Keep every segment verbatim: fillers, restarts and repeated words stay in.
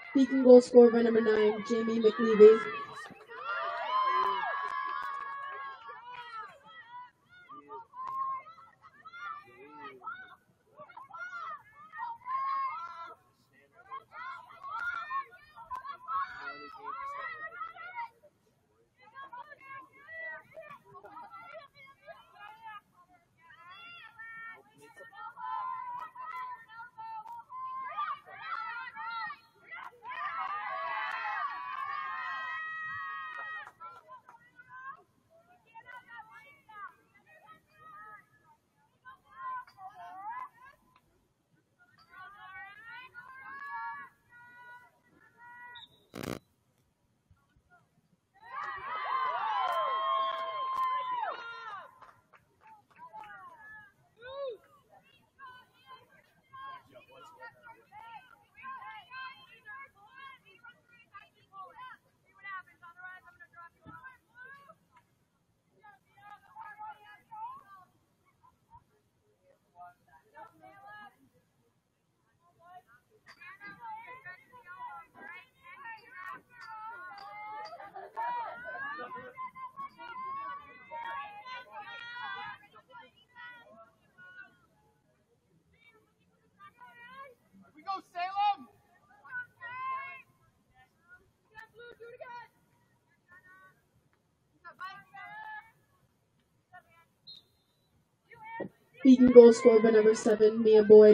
Beacon goal scored by number nine, Jamie McLeavy. We go Salem! Beacon goal scored by number seven, Mia Boyd.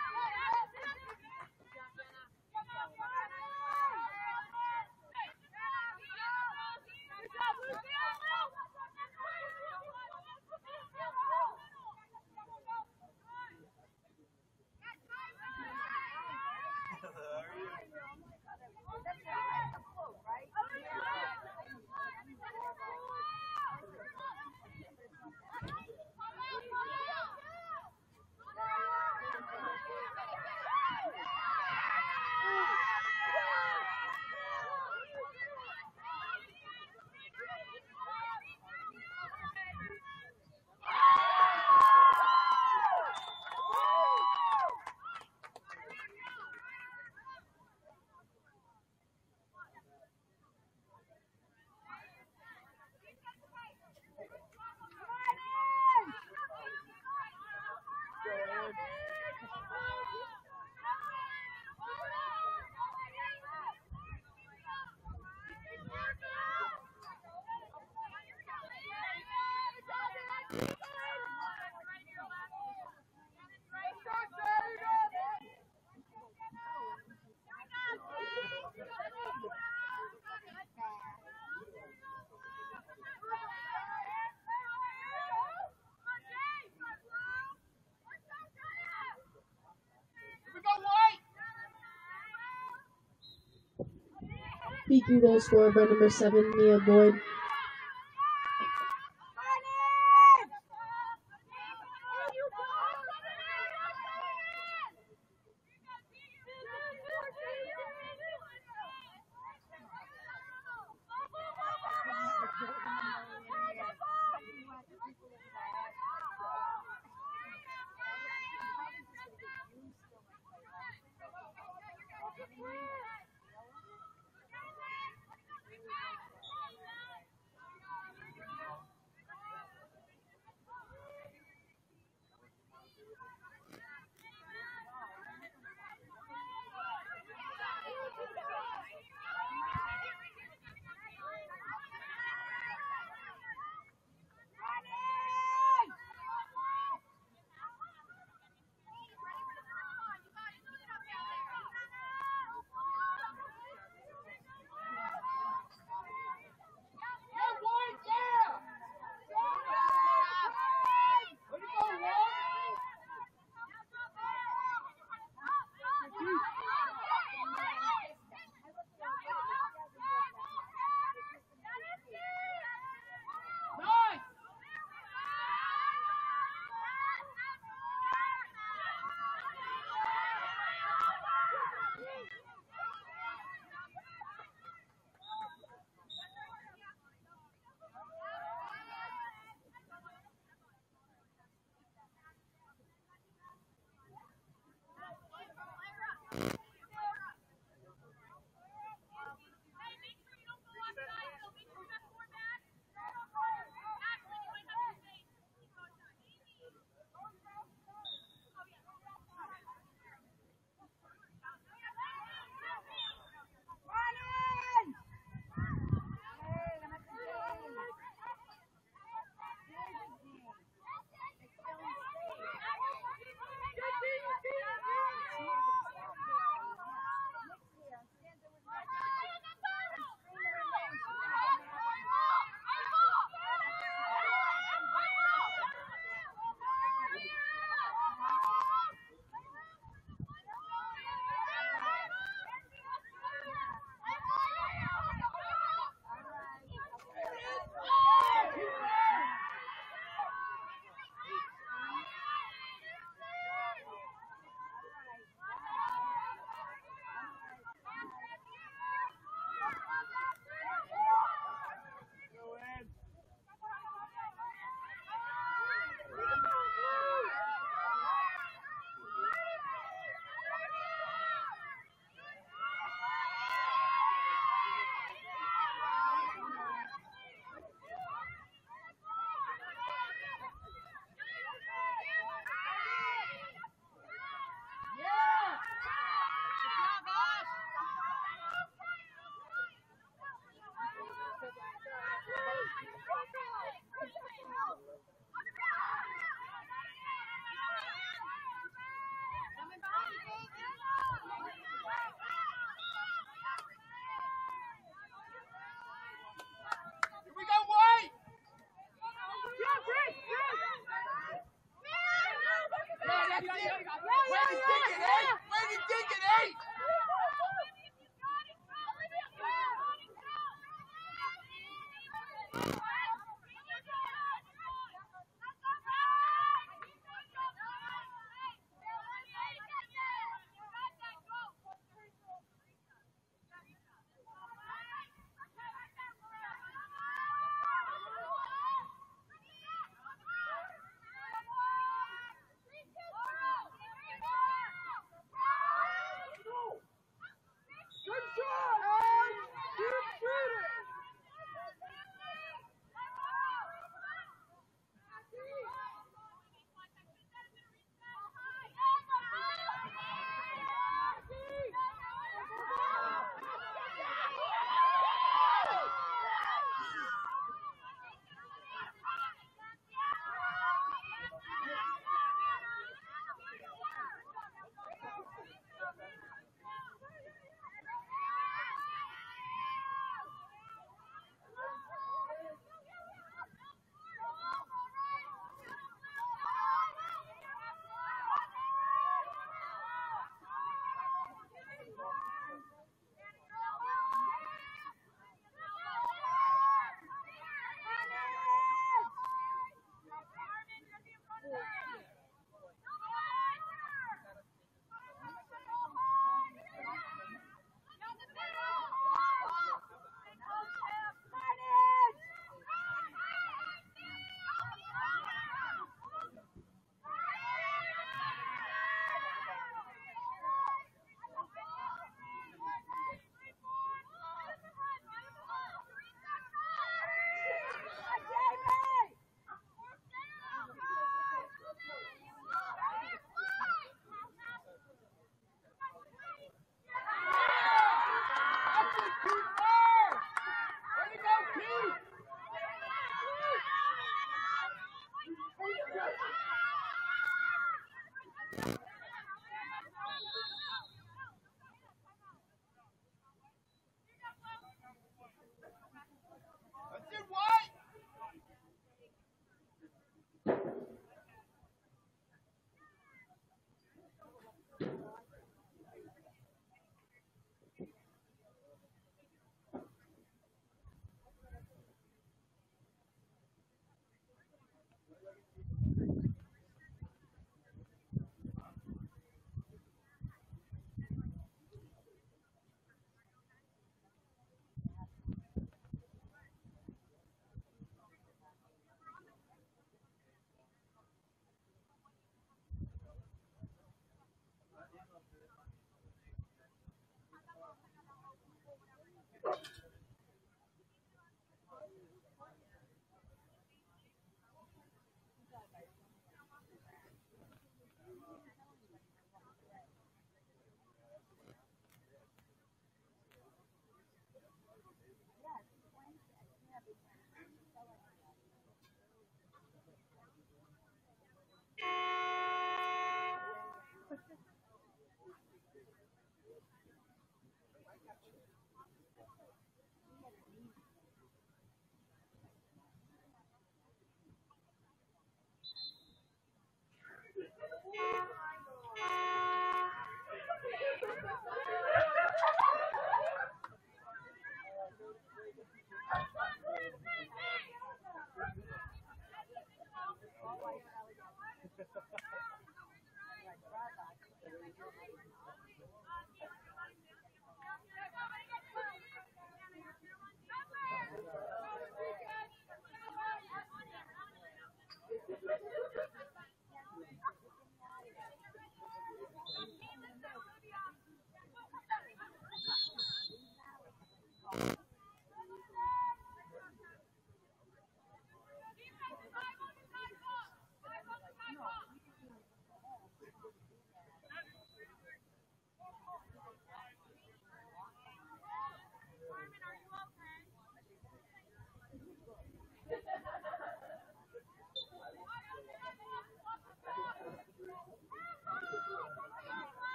Beacon goal scored by number seven, Mia Boyd.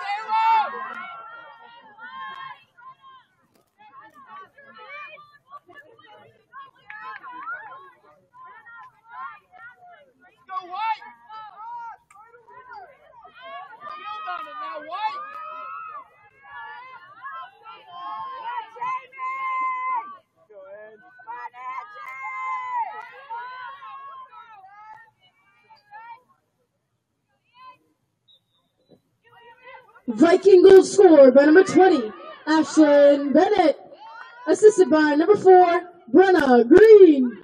Salem! Go white! Field on it now, white! Go ahead. Viking goal scored by number twenty, Ashlyn Bennett. Assisted by number four, Brenna Green.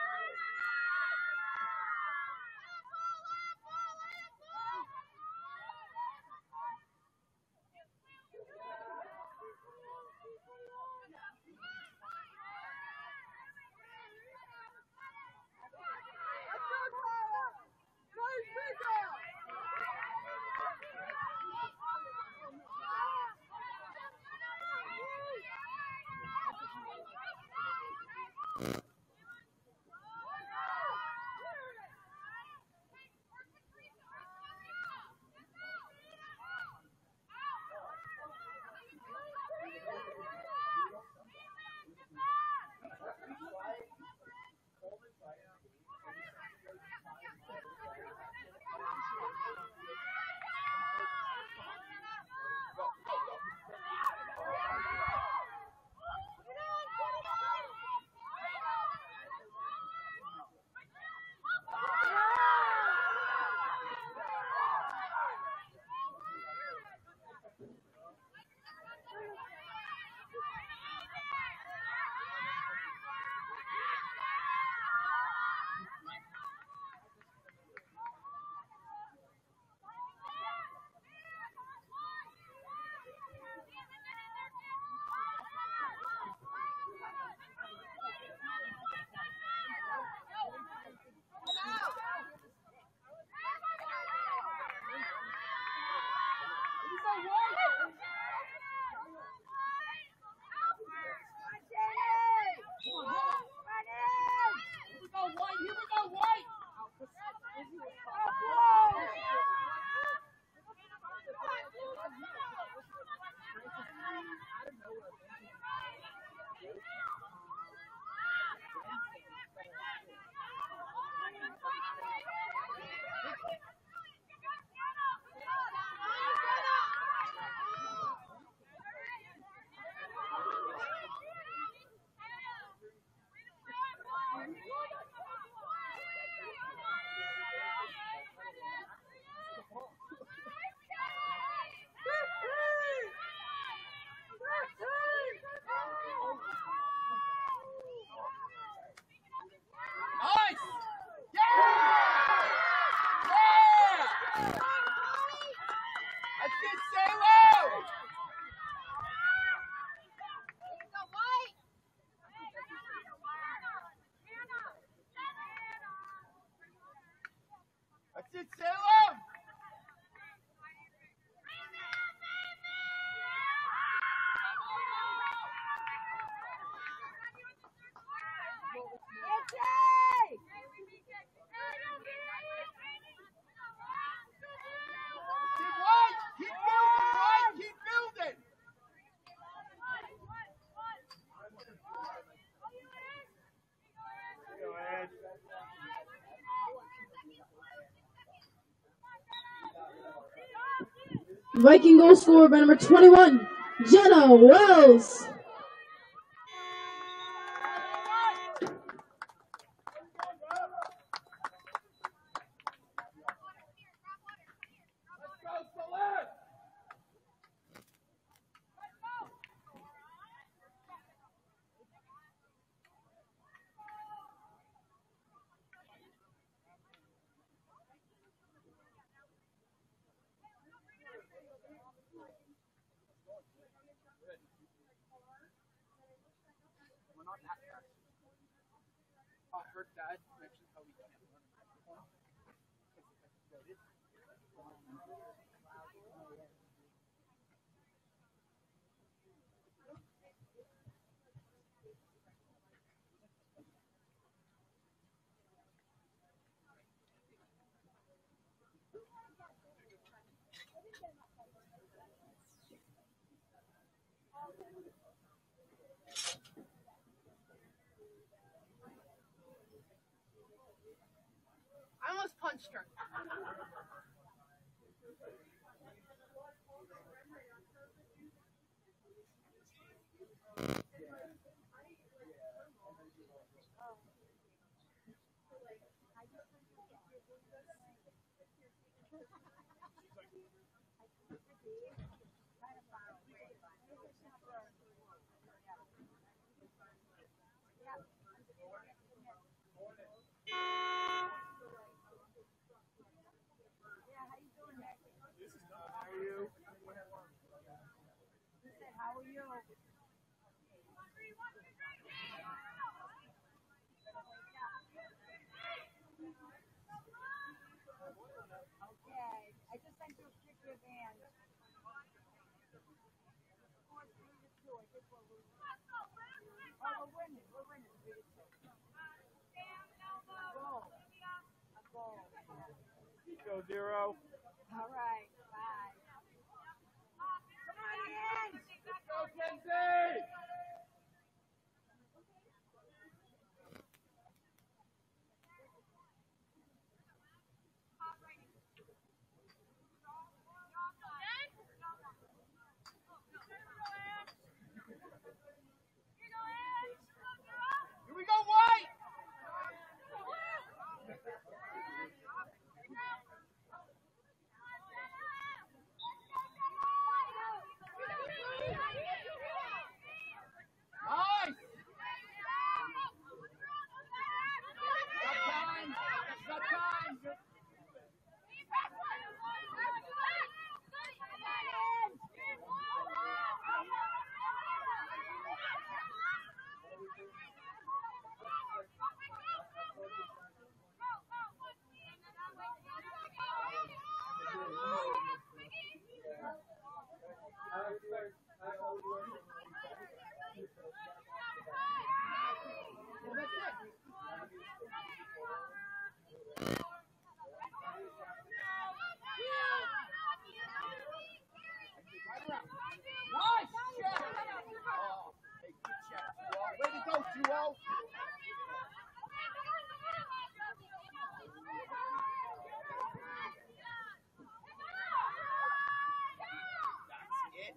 Nice! Yeah! Yeah! That's it, Salem! That's it, Salem! Keep white! Keep building, white! Keep building! Go ahead. Viking goal scored by number twenty-one, Jenna Wells. Let's go, Salem! We're not that fast. I heard Dad mention how we can't run a microphone. Because if I said it, I almost punched her. Go zero. All right, bye. Come on in. Go Kenzie. Here we go, White! Nice! Got time! Got time! Nice check! Oh, hey, good check, two oh. Way to go, two oh. That's it.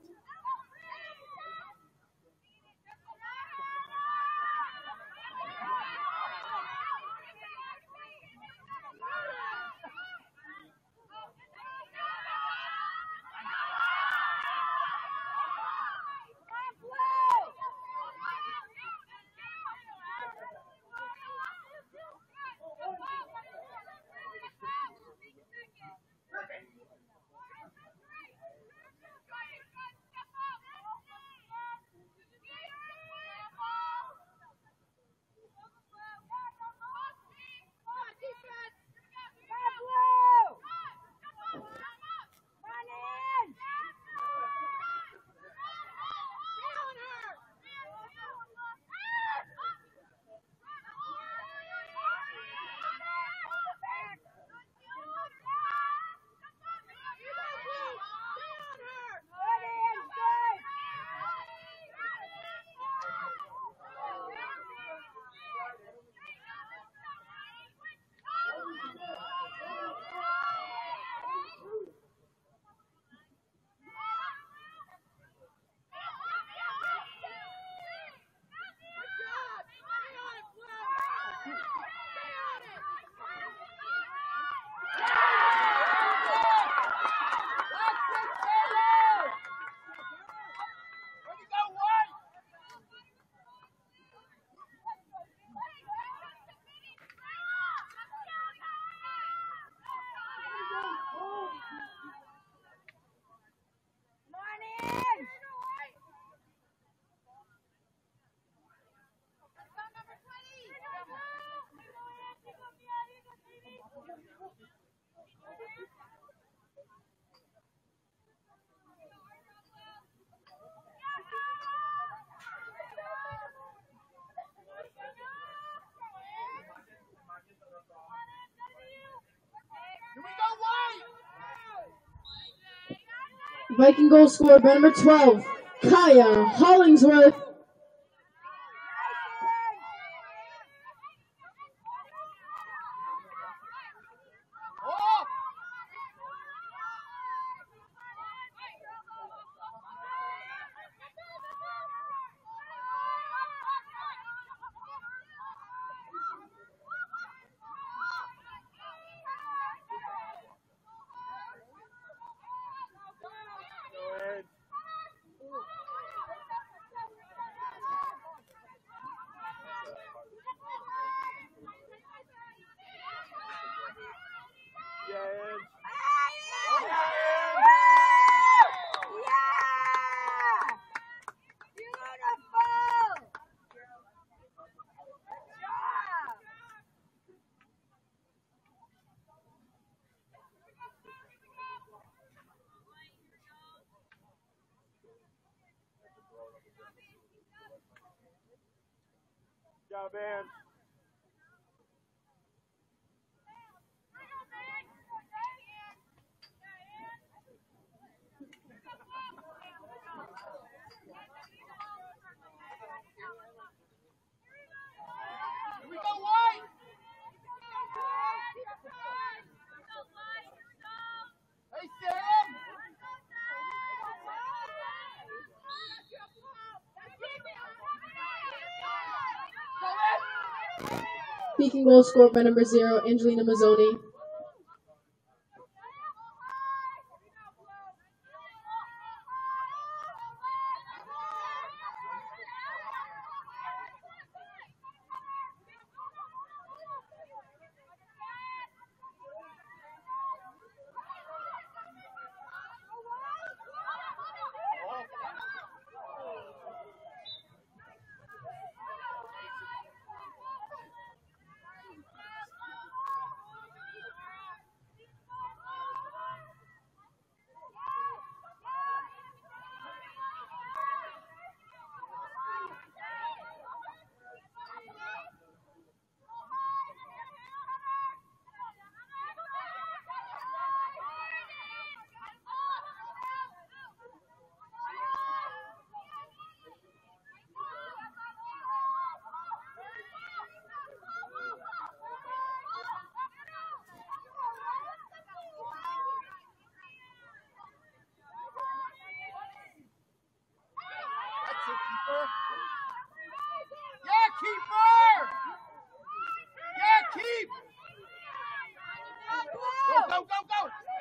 Viking goal scored by number twelve, Kaya Hollingsworth. Go, man. Here we go, White! Hey, Salem! Speaking goal scored by number zero, Angelina Mazzoni. Yeah, keeper! Yeah, keep! Go, go, go, go!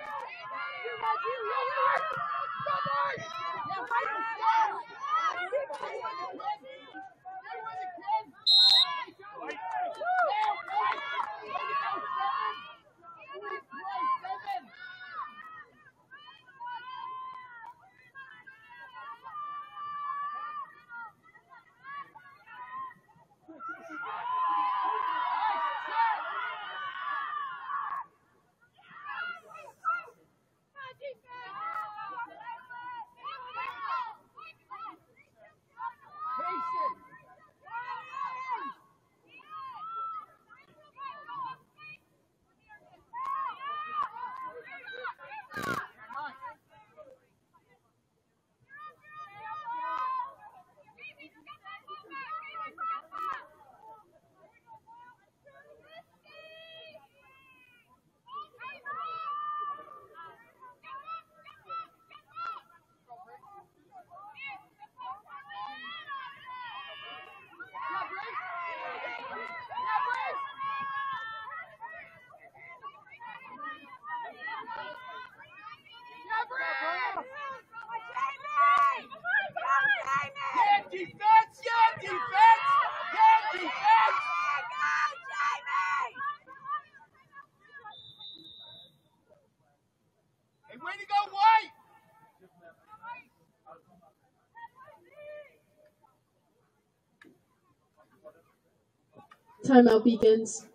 Yeah, defense! Yeah, defense! Yeah, defense! Hey, way to go, White! Timeout begins.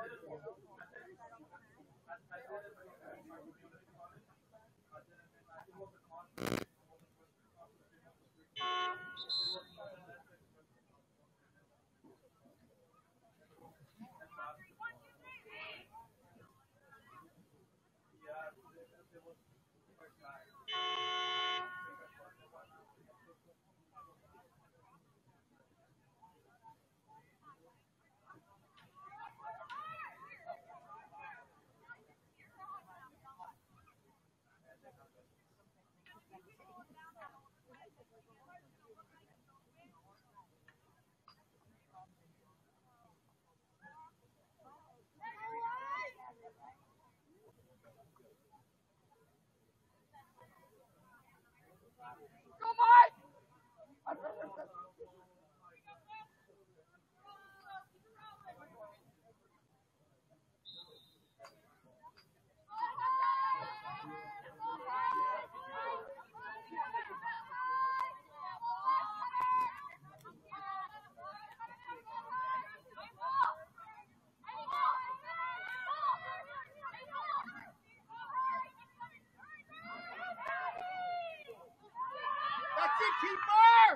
Keeper!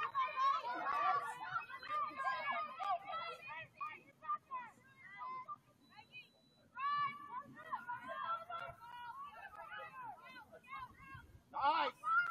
Nice!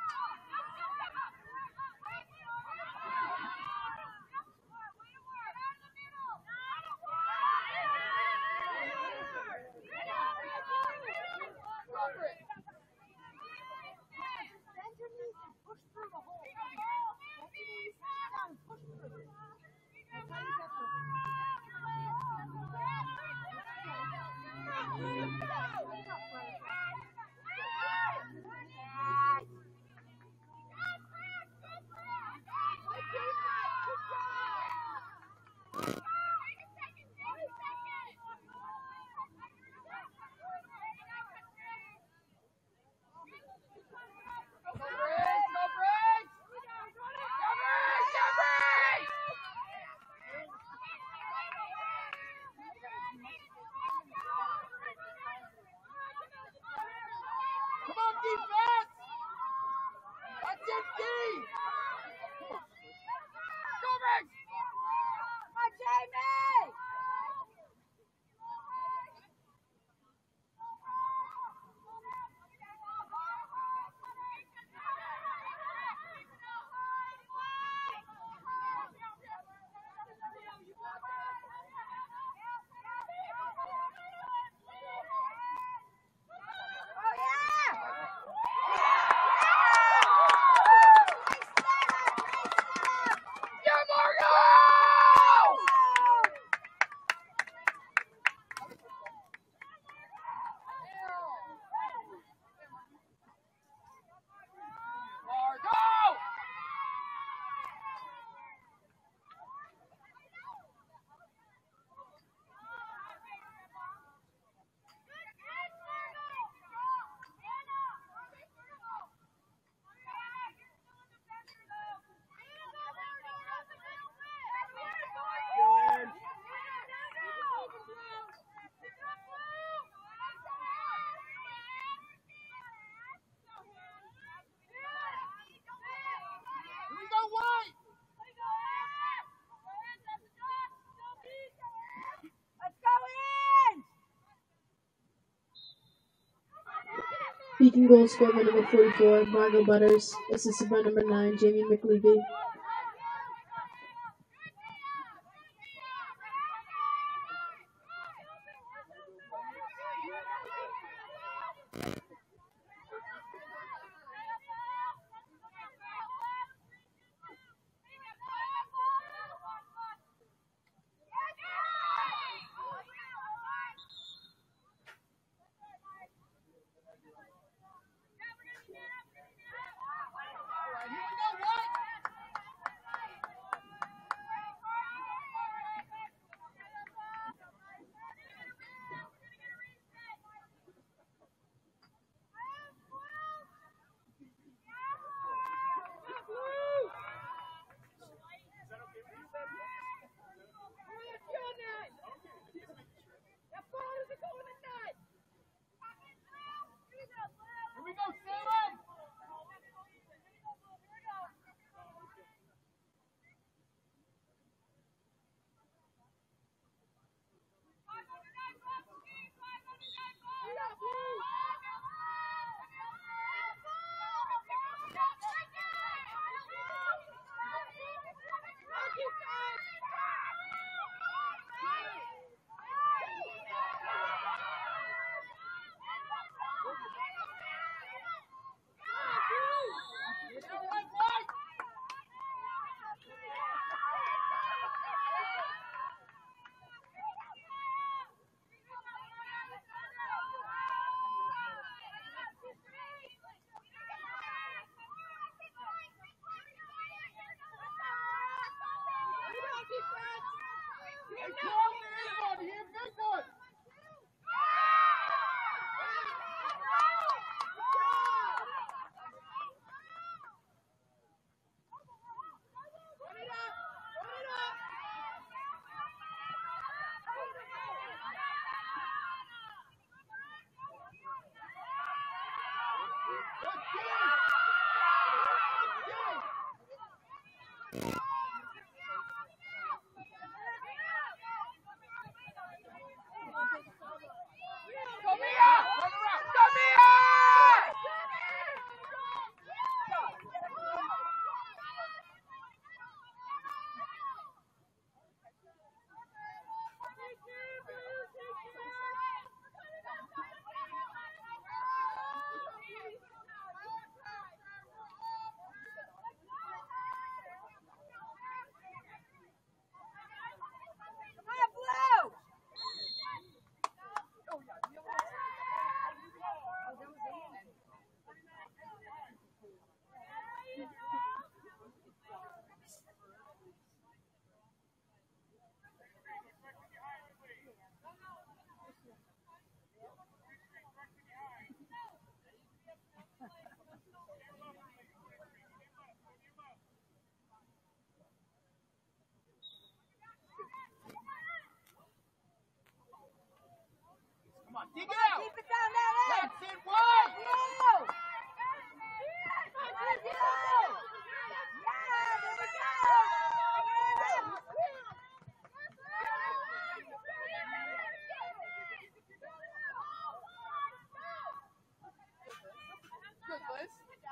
Beacon goal scored by number forty-four, Margot Butters, assisted by number nine, Jamie McLeavy. we go, Salem! Come on, dig it out! Keep it down, down, down! That's it, one! You! You! Yeah, there we go! Good, Liz.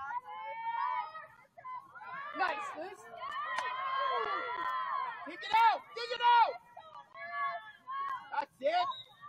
Nice, Liz. Dig it out! Dig it out! That's it.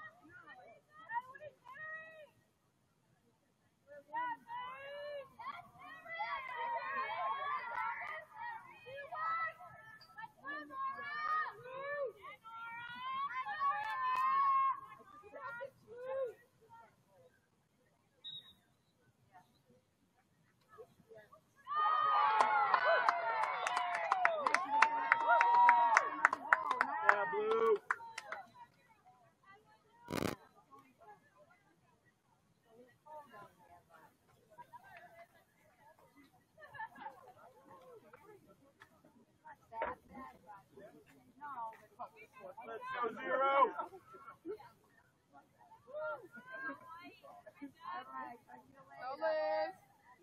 Yeah, blue. Let's go, zero. Go, Liz.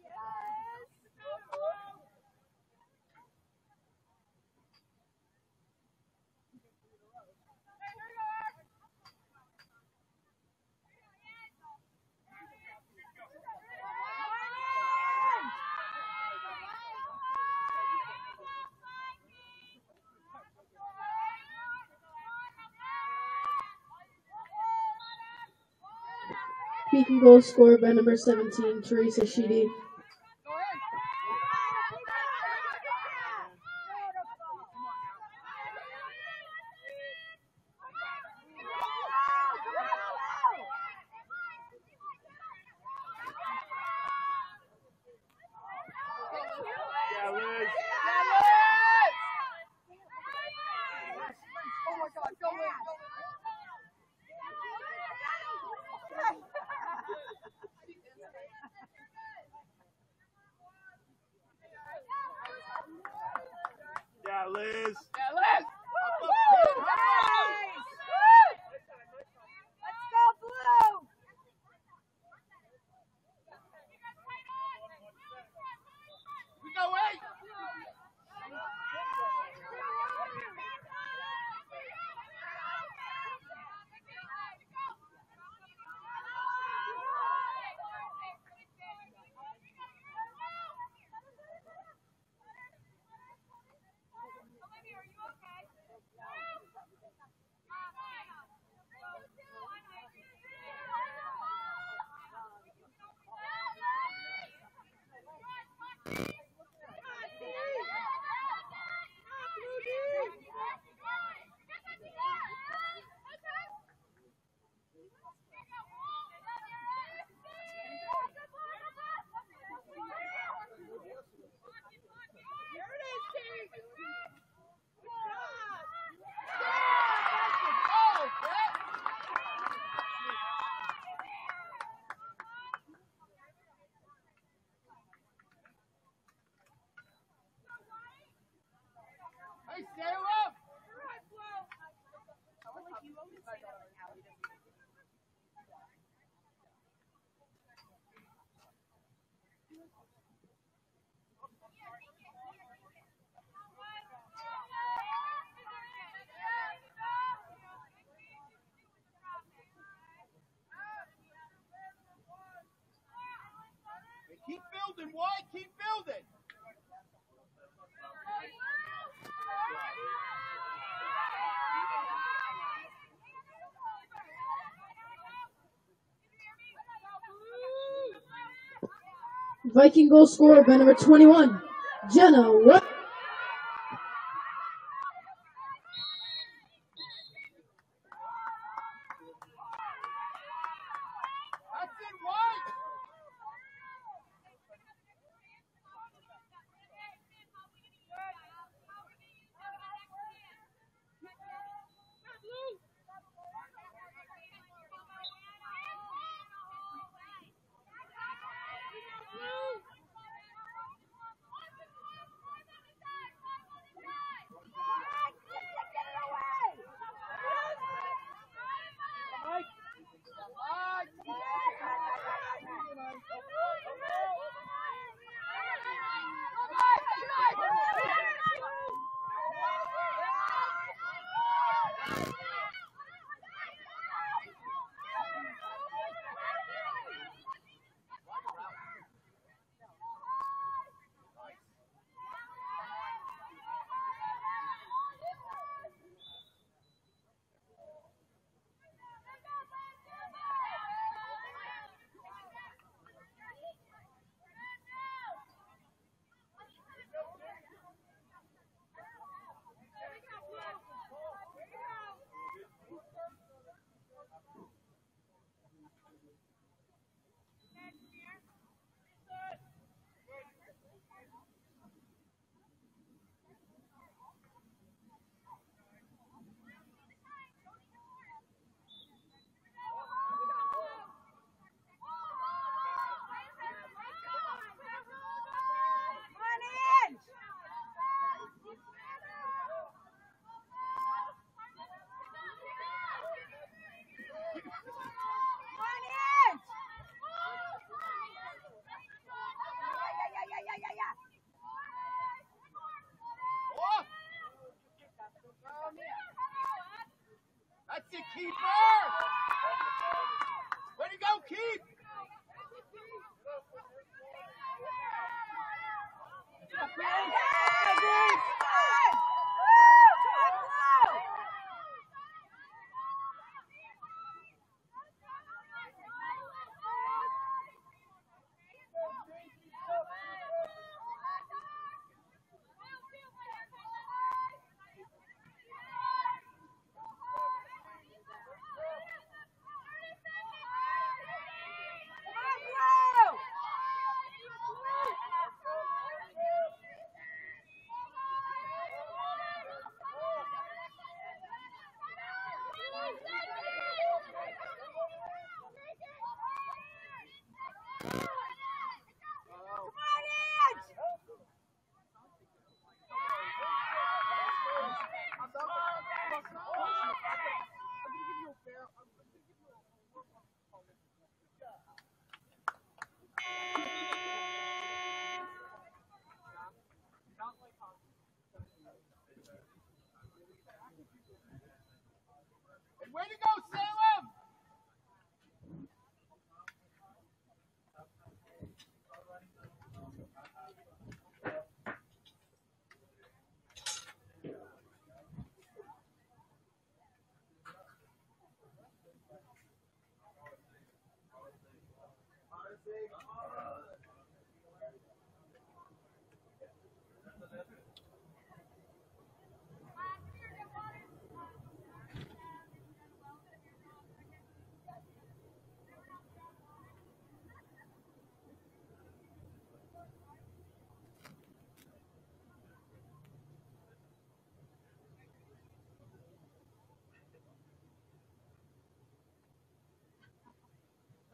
Speaking goal scored by number seventeen, Teresa Sheedy. Go ahead. Yeah, Liz. Yeah, Liz! Oh my God, go Liz, go Liz. Yeah, Liz. Yeah, Liz! Up, up, Woo! hit, hop. Nice! Woo! Let's go, blue! Hey, Salem! Hey, keep building, White. Keep building. Viking goal scored by number twenty-one, Jenna. What? That's it, White. That's it, keeper! Way to go, keep! Way to go, Salem!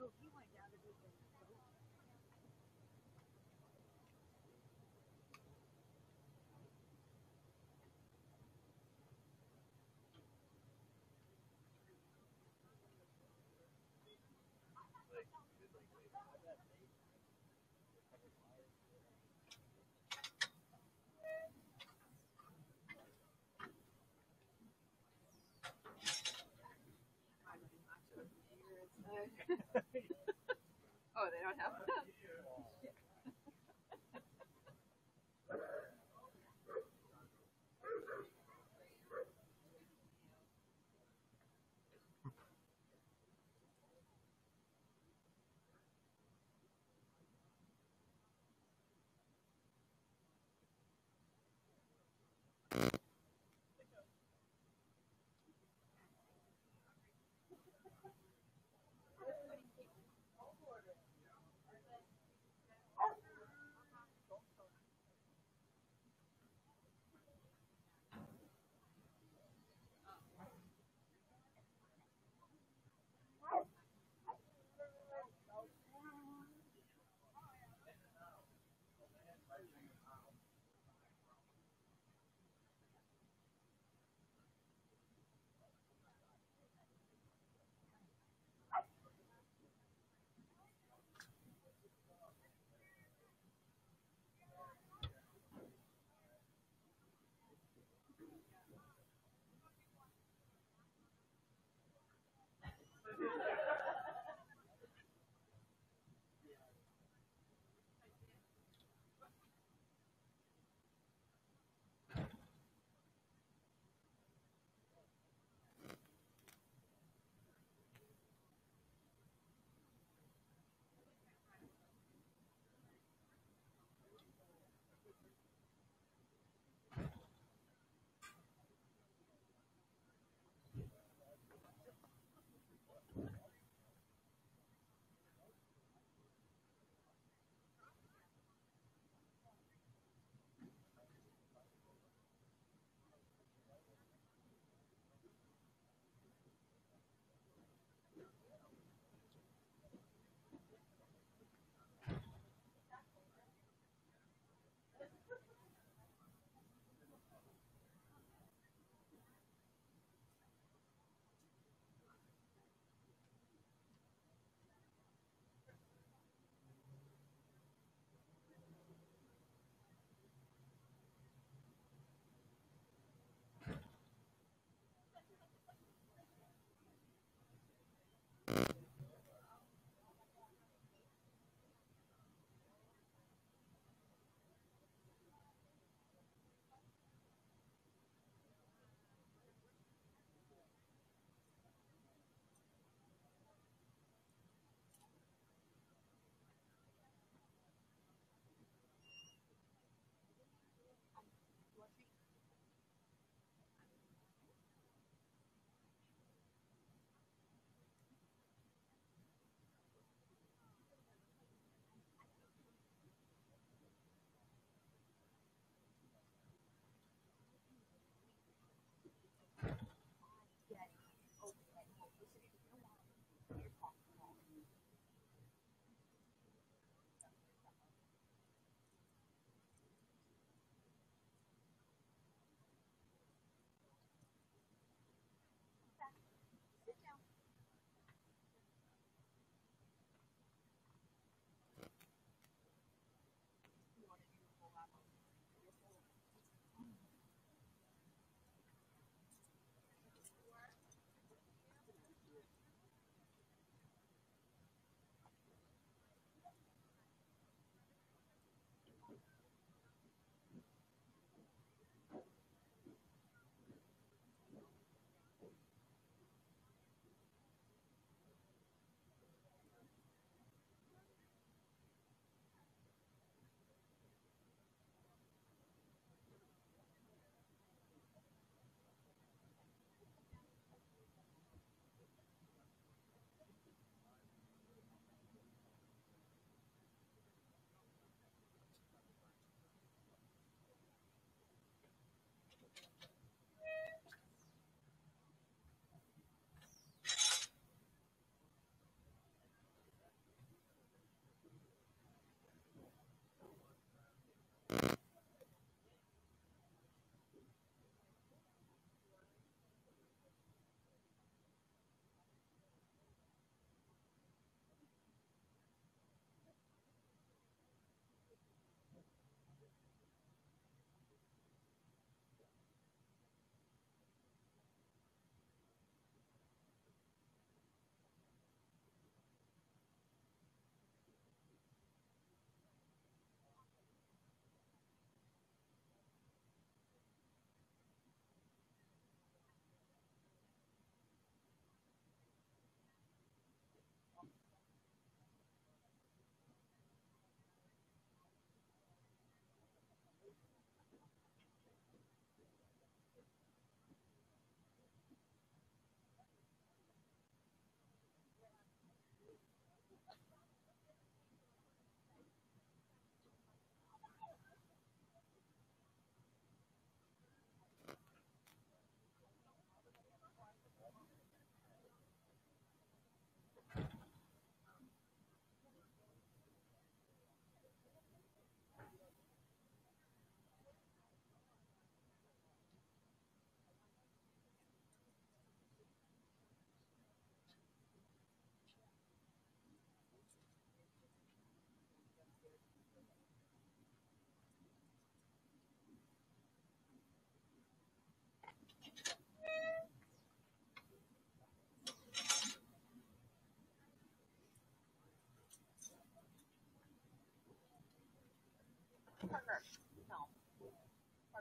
Oh, they don't have them.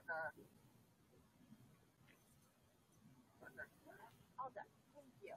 All done. Thank you.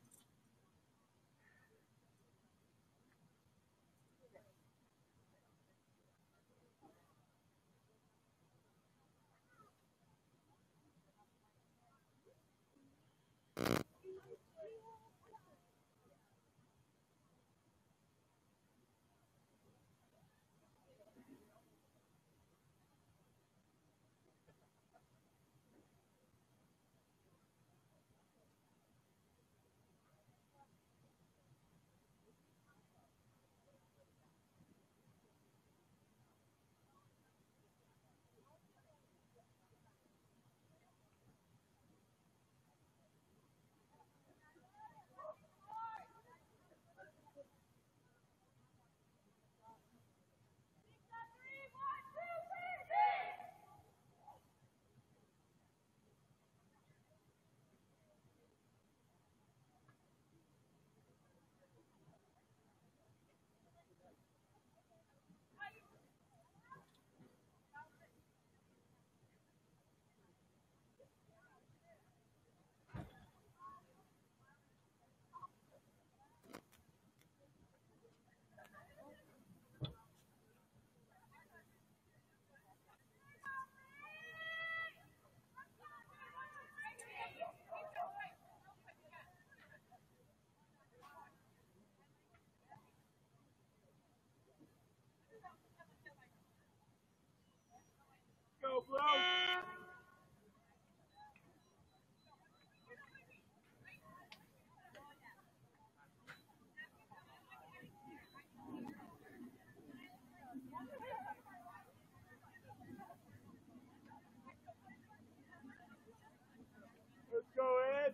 Go, Blue! Let's go, Ed!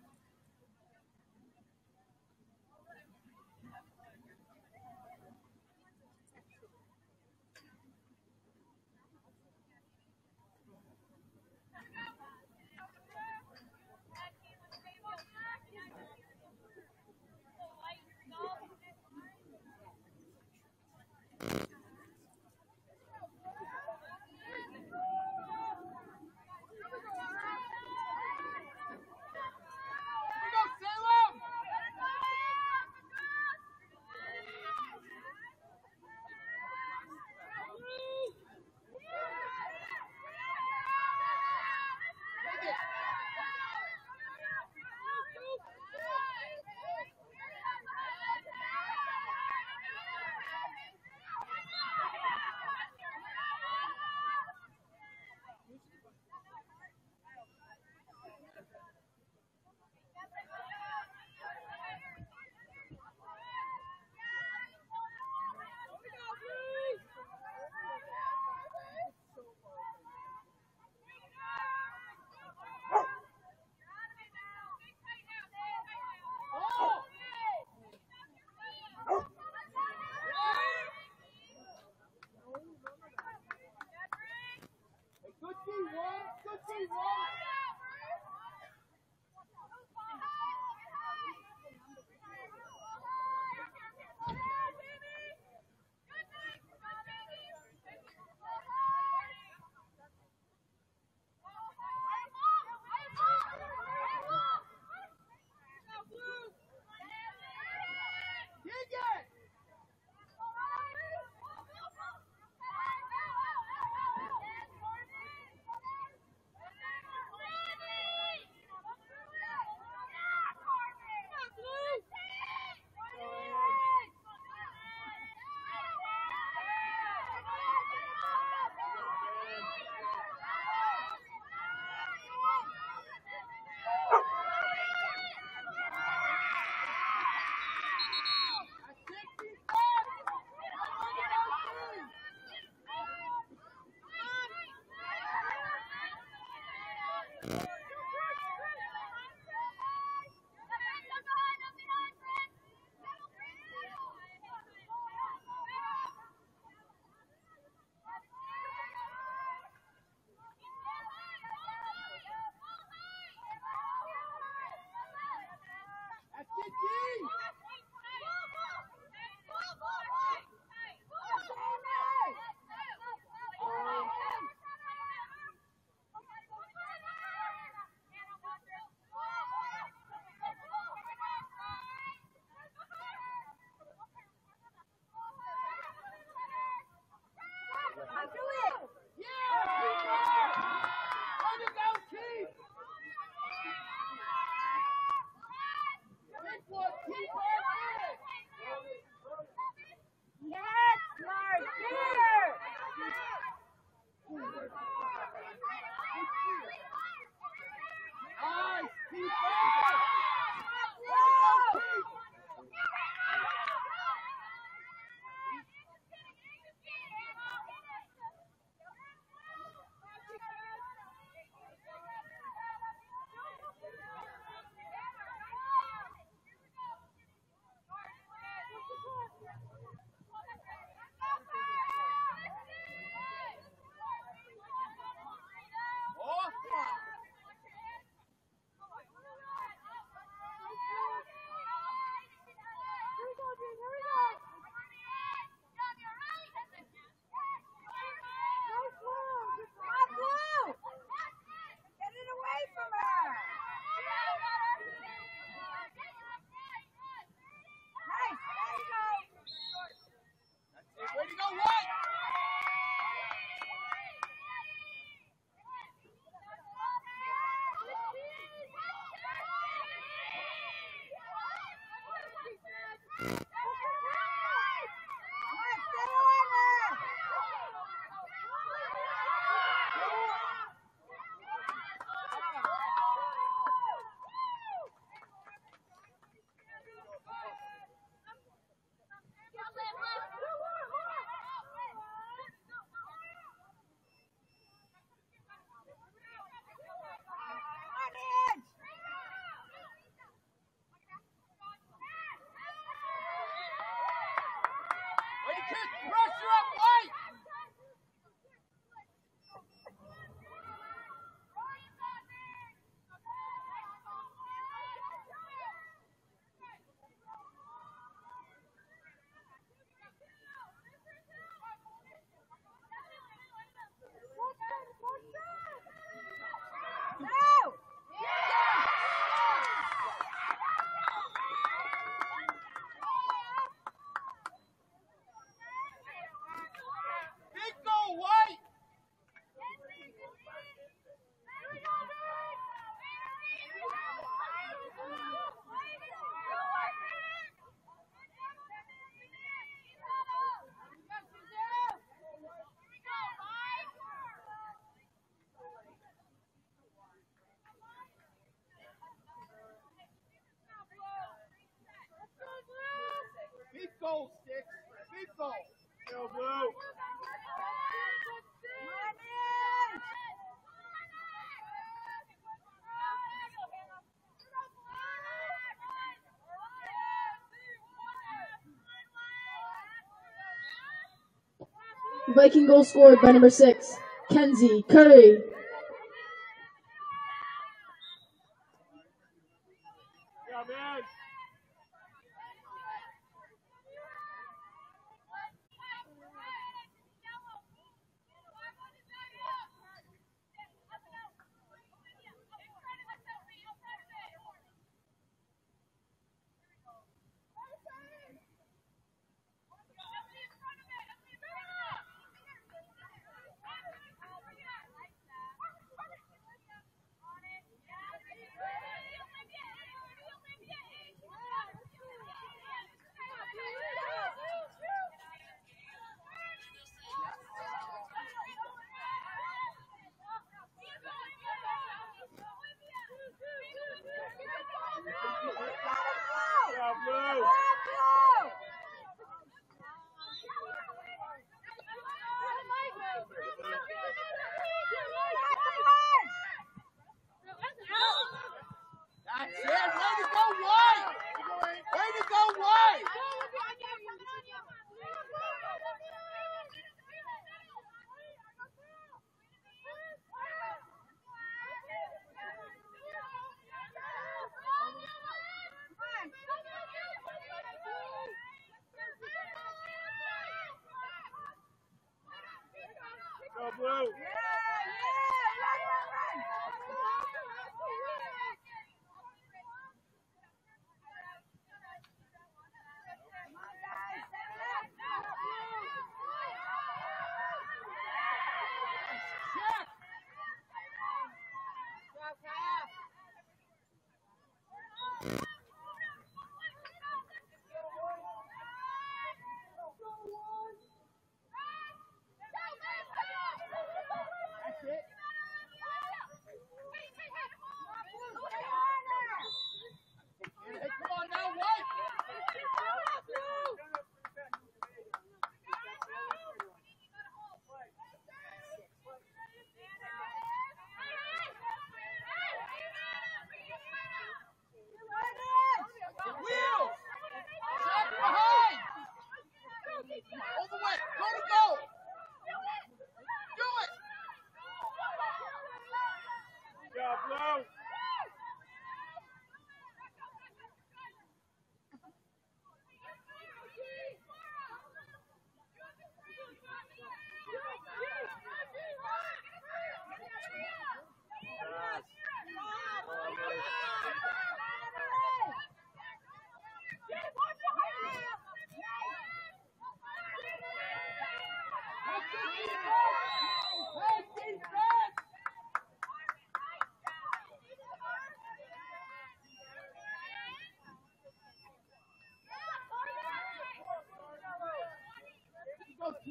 Goal, Sticks. Big goal. Go blue. Viking goal scored by number six, Kenzie Curry. Yeah, man. Yeah, blue. That's it. Way to go wide. Way to go wide. Go blue.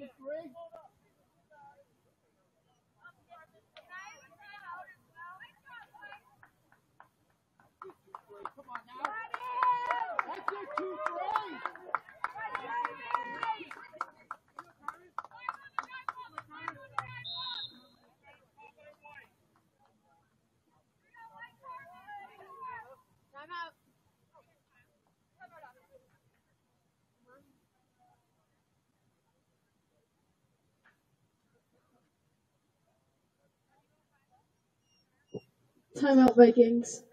Come on now. That's it, two, three. Time out. Timeout Vikings.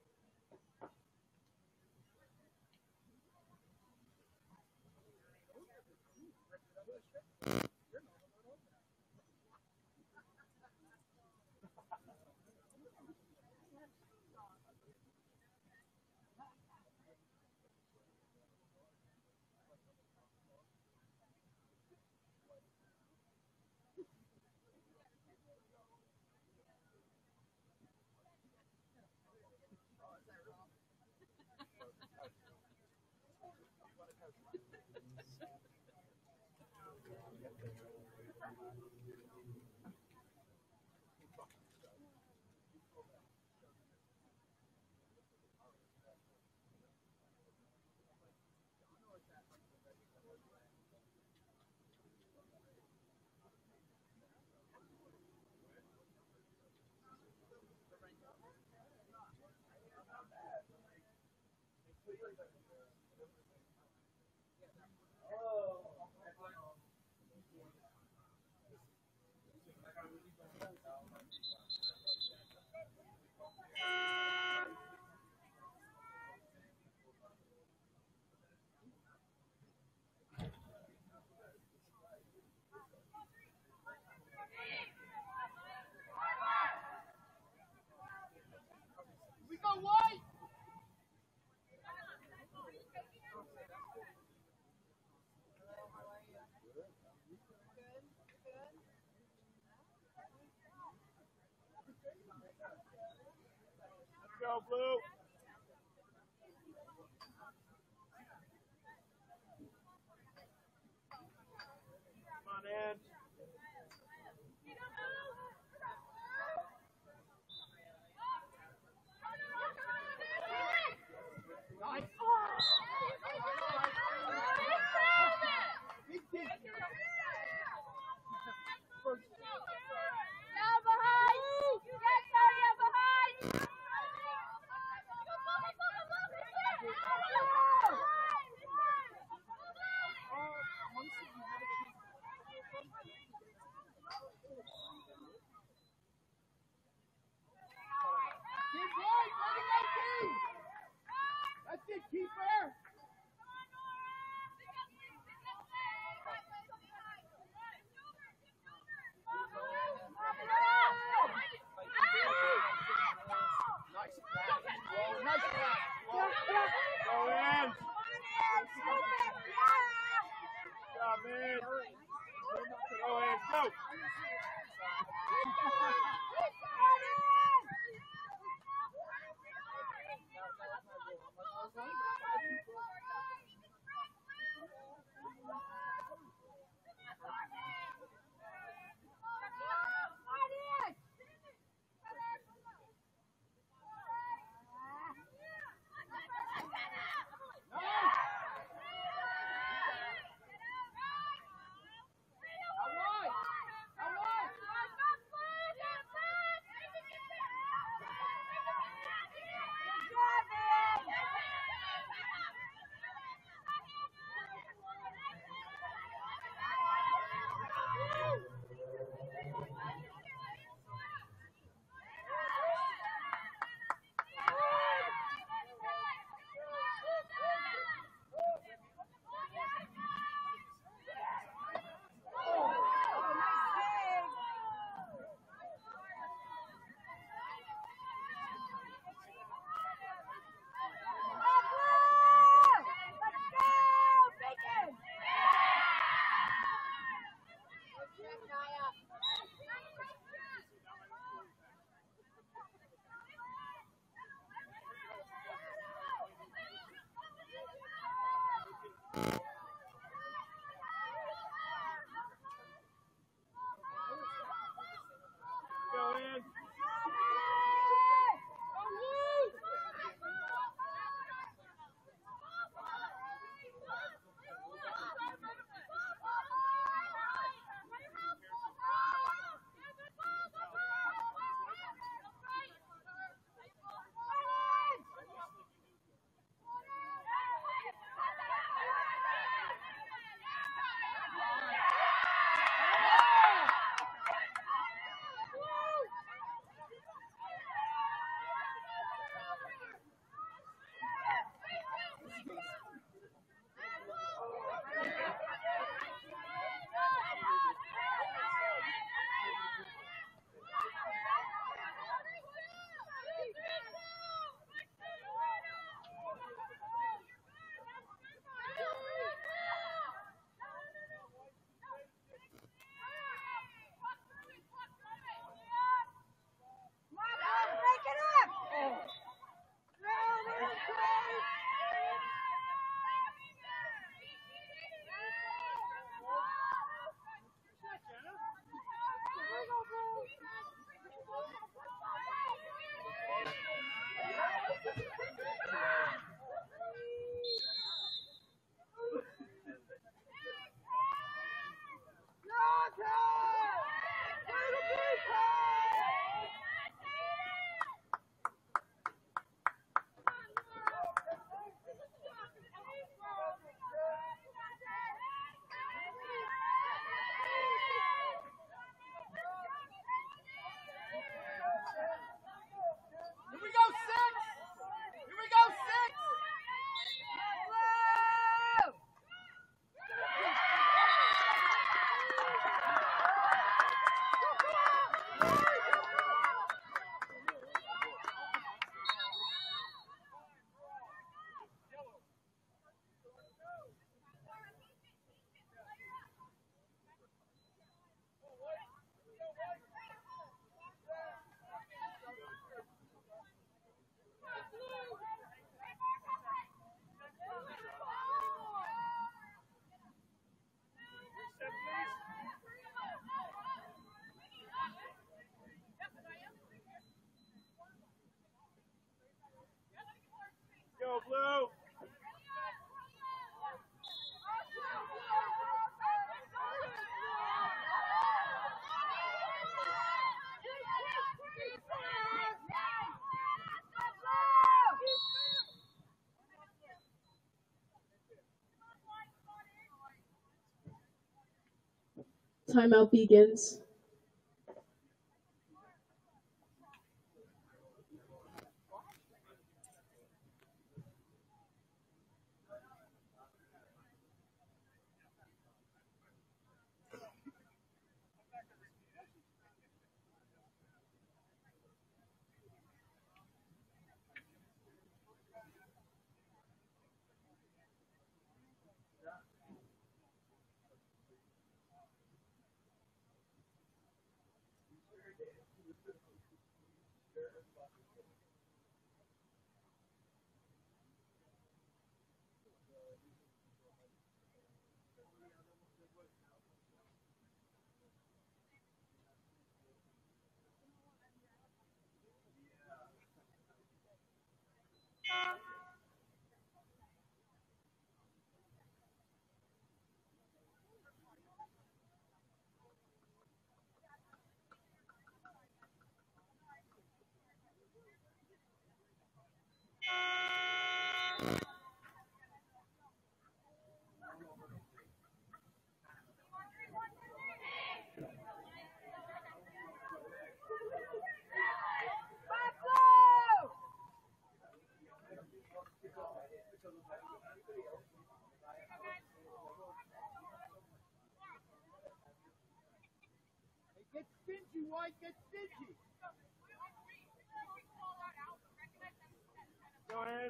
We go white. Let's go, Blue. Come on in. Nice. Big kick. First. Now behind! Get Sonia behind! Keep right, running that team. That's it, keeper. Nice pass. Oh, nice pass. Go in. Good job, man. Go in. Go. timeout begins. Get stingy, White, get stingy. Go ahead.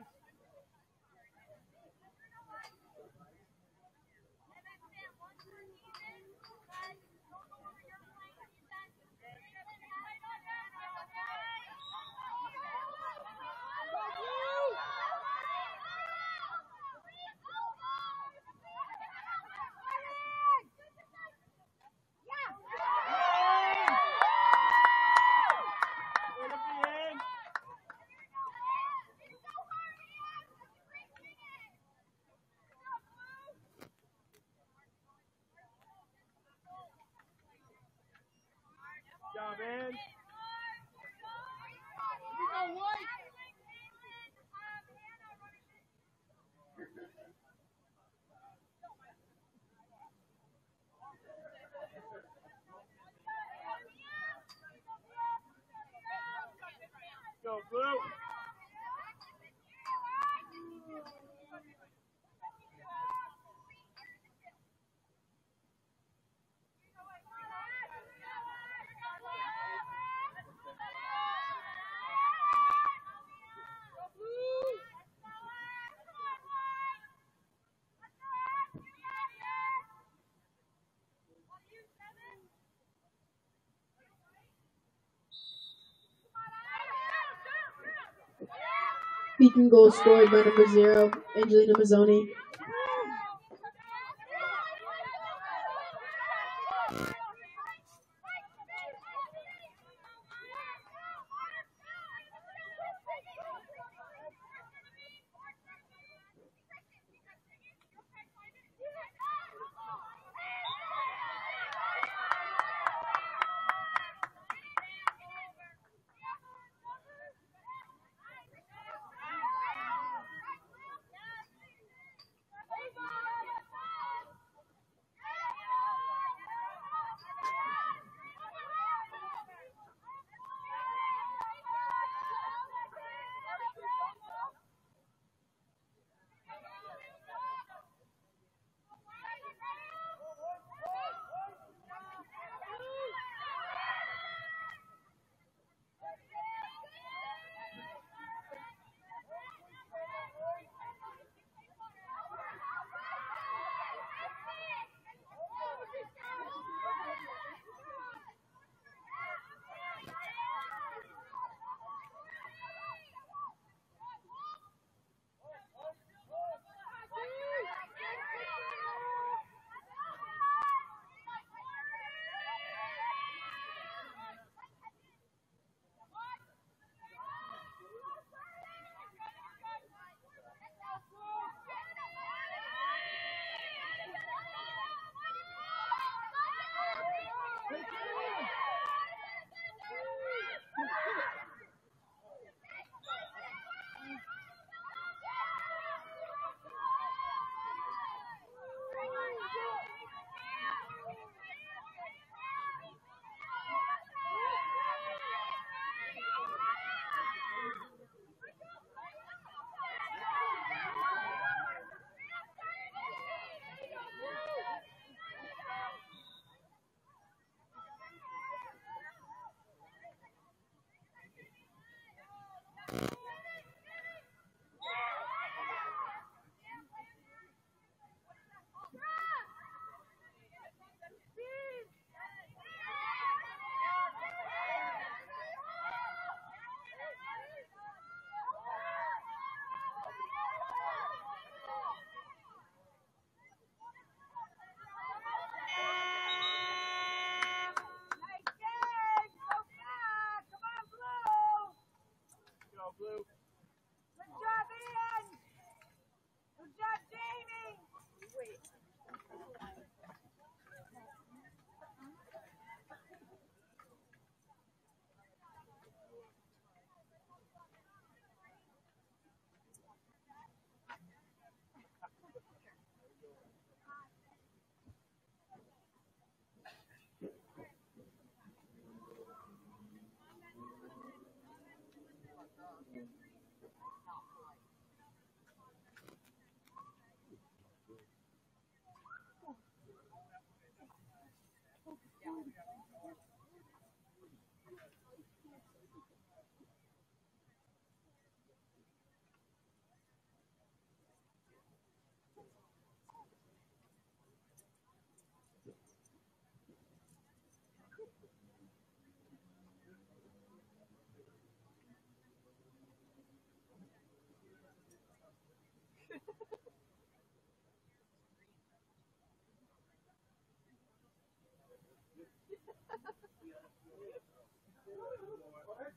Job, man. Here we go, White. Go, Blue. Beacon goal scored by number zero, Angelina Mazzoni.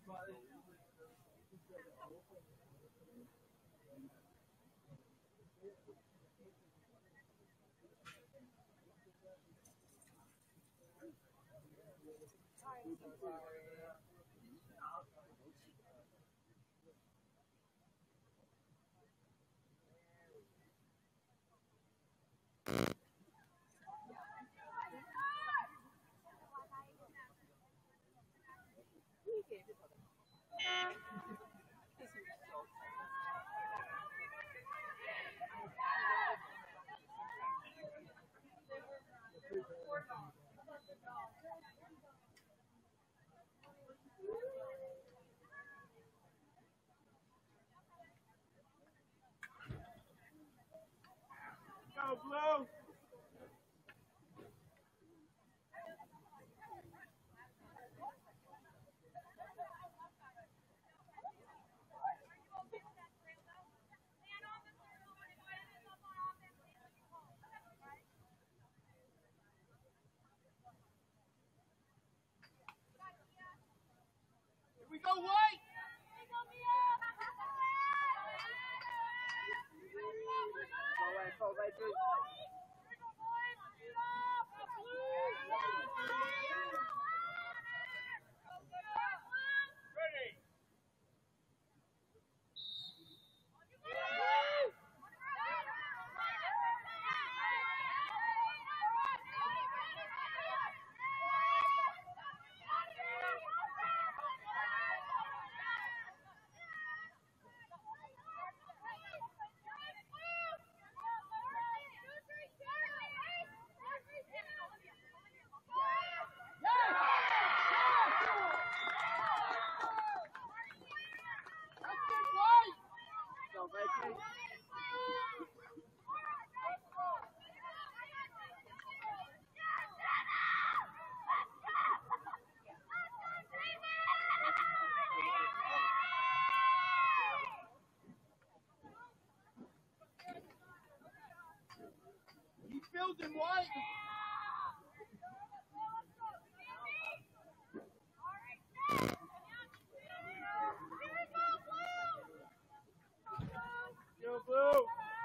Go, Blue! Here we go, White! Go, White, go, White, ready! Keep building, White! Go, Blue!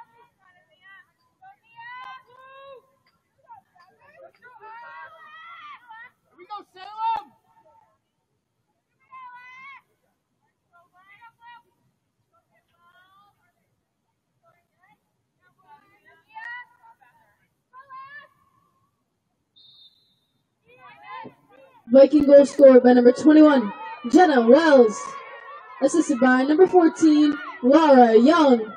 Here we go, Salem! Viking goal scored by number twenty-one, Jenna Wells. Assisted by number fourteen, Laura Young.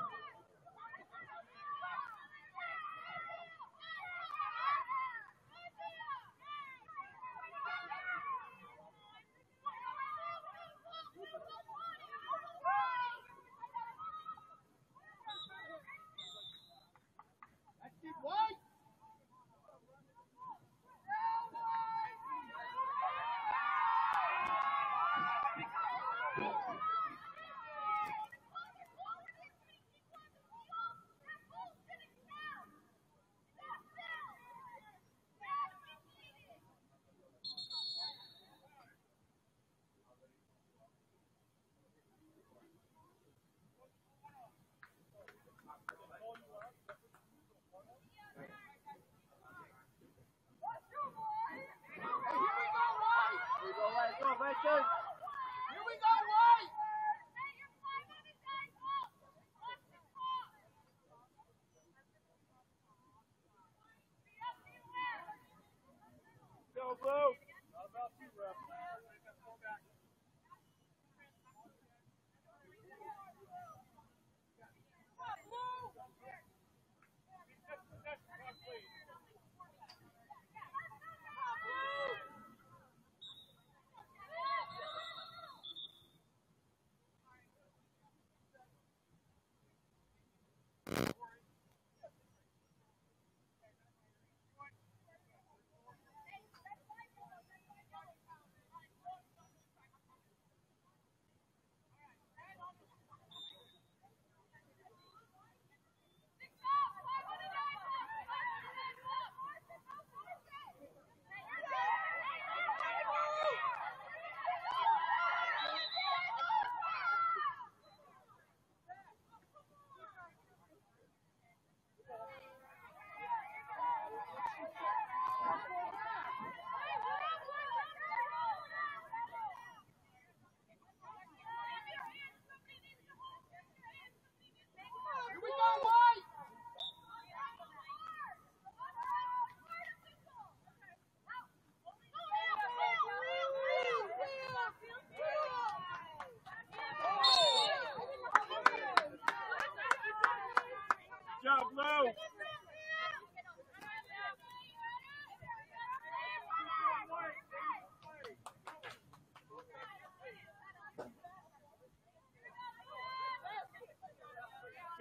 That's it, White! Here we go, White! Go, Blue! How about you, ref?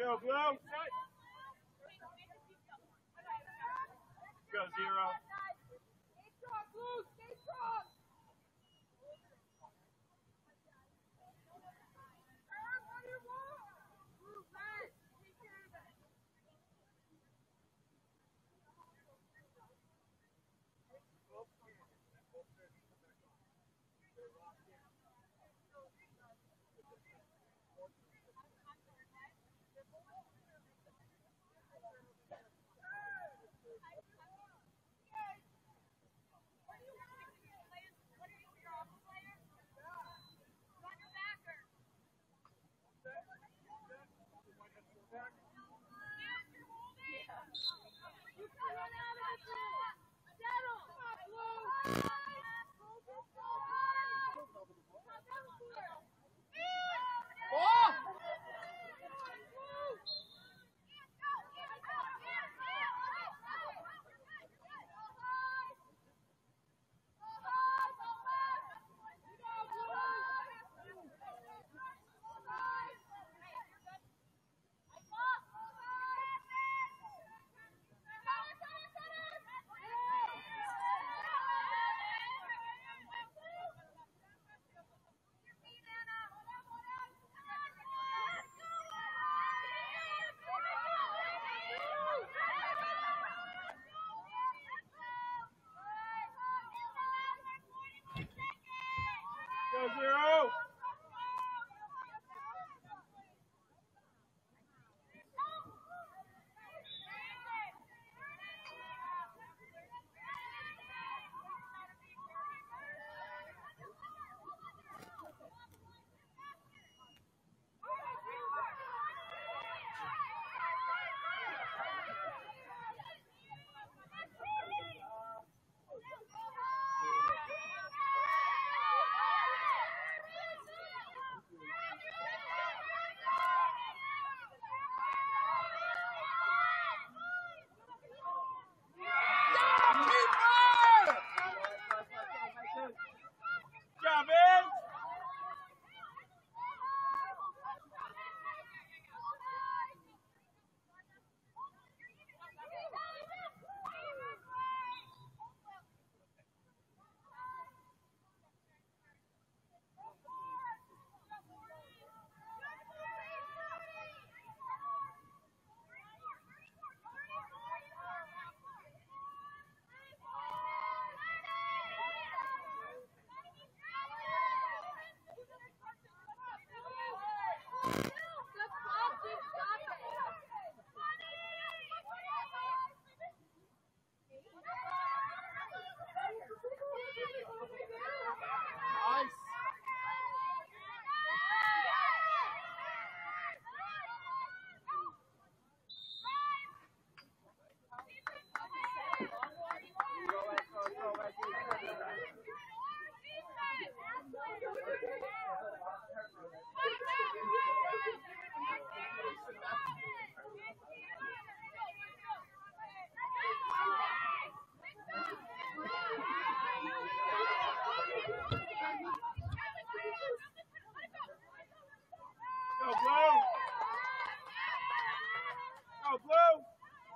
Go, Blue. Go, zero. Stay strong, Blue. Stay strong. Go, zero. Job, man. Go, Blue. Go, Blue.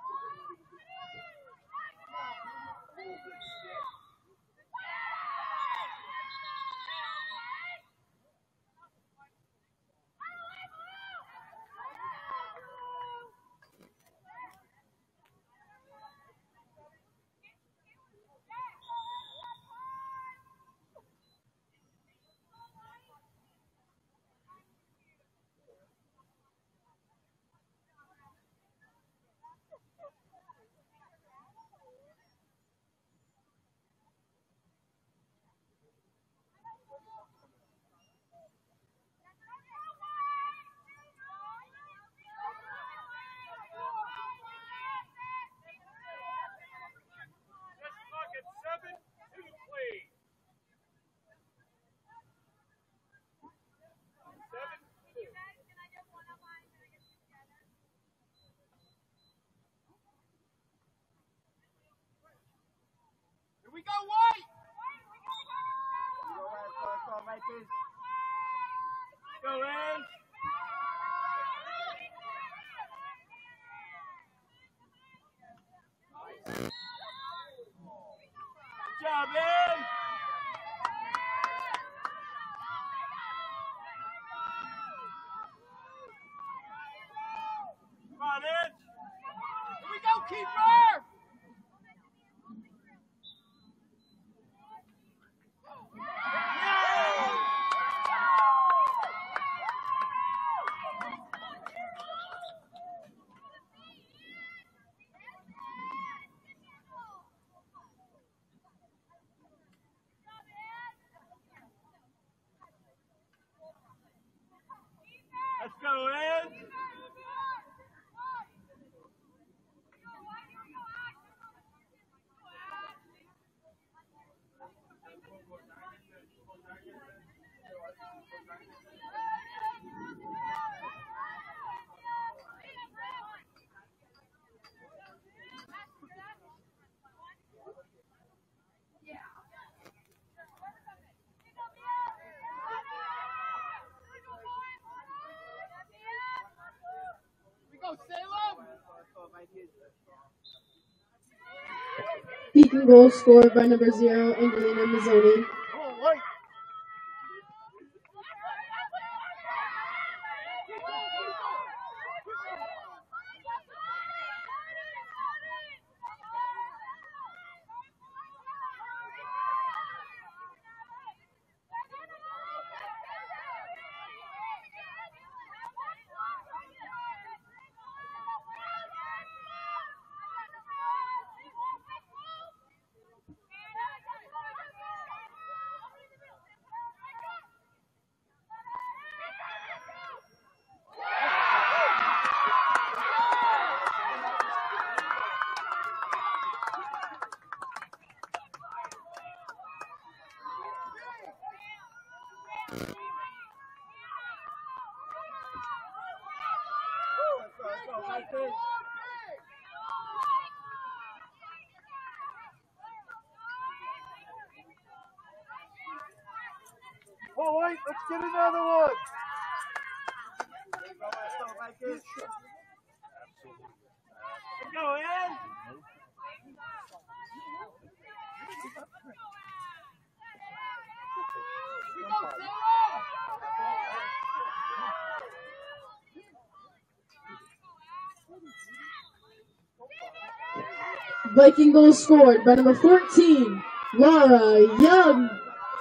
We go white! Go in! Good job, man. Come on, Ed. Here we go, keeper! Let's go, Ed. Here we go, Salem! Beacon goal scored by number zero, Angelina Mazzoni. Oh, white. Oh, wait, let's get another one. Let's go, Ed. Here we go, Salem! Viking goal scored by number fourteen, Laura Young.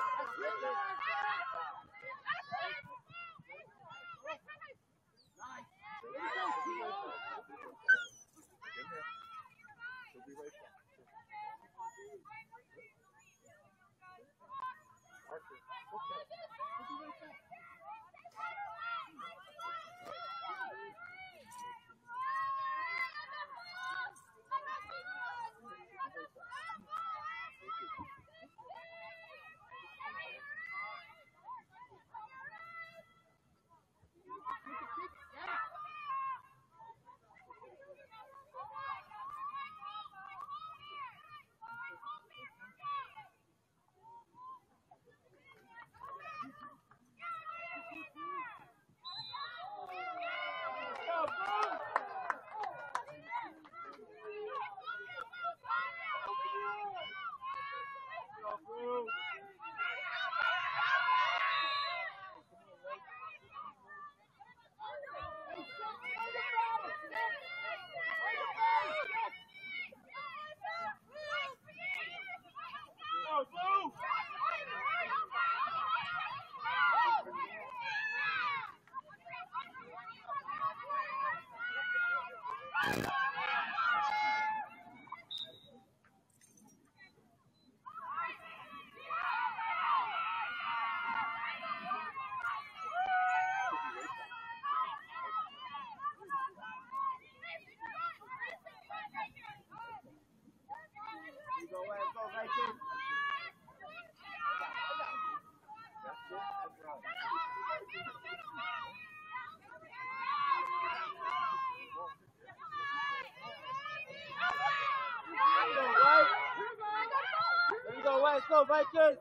Let's go, Vikings!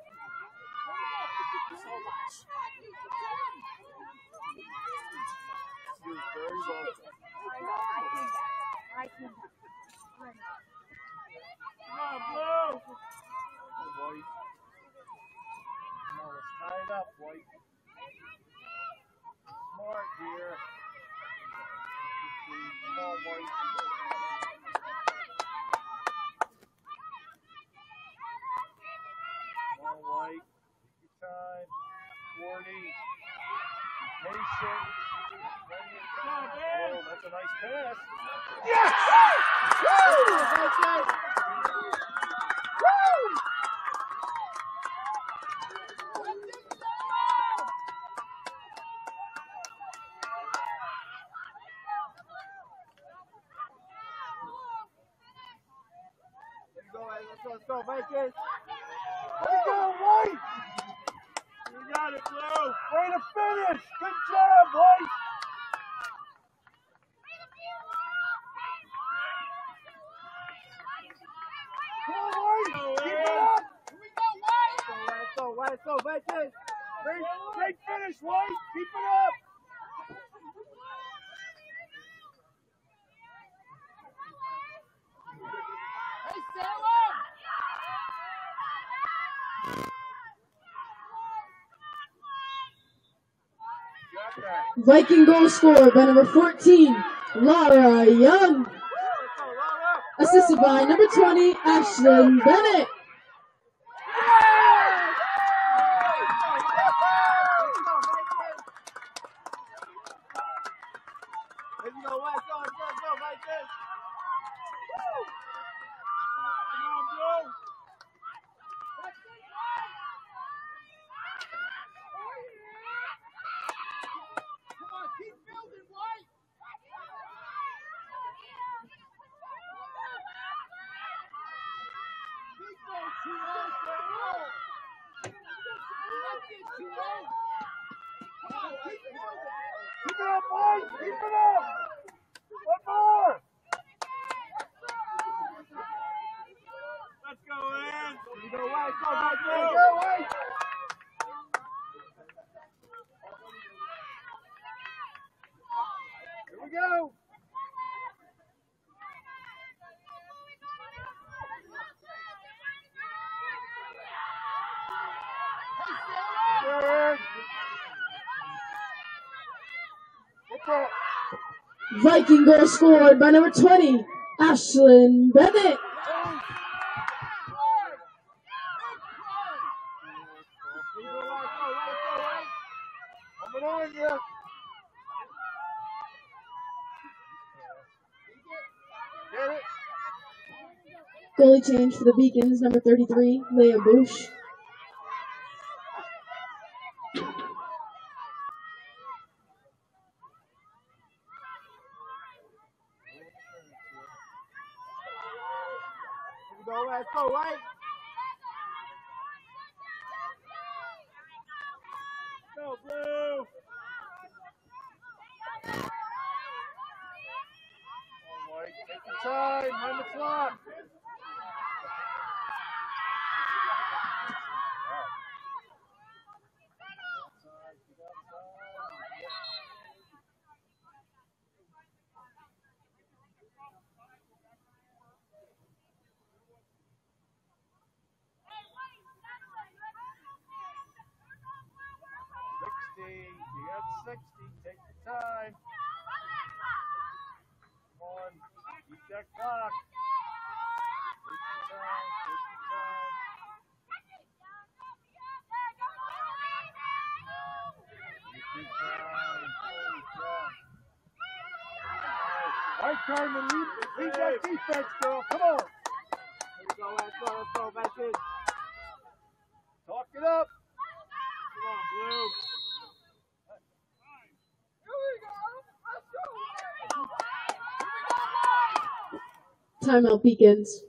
You're very welcome. I know, I can, I can. White. Come on, let's tie it up, White. Smart here. Come on, White. Come on, White. Take your time. forty. Patient. Oh, that's a nice pass. Yes! Woo! That's it. Woo! Let's go, let's go, let's go, Vikings. Let's go, White. You got it, Blue. Way to finish. Good job, White. Come on, White. Keep it up. Here we go, White! Let's go, let's go, Vikings. Great, great finish, White. Keep it up. Hey, Salem! Got that. Viking goal scored by number fourteen, Laura Young. Let's go, Laura. Assisted by number twenty, Ashlyn Bennett. Let's go, let's go, let's go, let's go, Vikings. Woo! Come on, Blue. Come on, keep building, White! Big ball, too low, Salem! That's it, too low! Come on, keep building! Keep it up, White. Keep it up. One more. Let's go, Lance. Here we go, White. Go, White. Go, go, White. Here we go. Third. What's up? Viking goal scored by number twenty, Ashlyn Bennett. Coming on you. Get it. Goalie change for the Beacons, number thirty-three, Leah Bush. Here we go, let's go, White. Go, Blue. All right, take your time, mind the clock. sixty, you got sixty, take your time. Come on, keep that clock. Take your time, take your time. Take your time, holy crap. Right time to lead, lead that defense, girl, come on. Let's go, let's go, let's go, that's it. Talk it up. Come on, Blue. Timeout Beacons.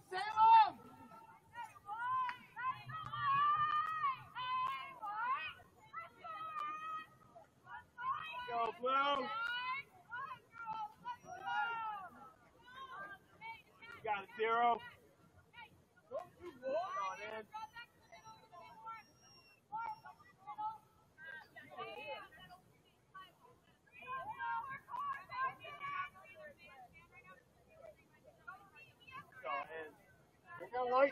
Salem! Go, Blue. You got it, zero. Not in. Go ahead. Here we go, Light.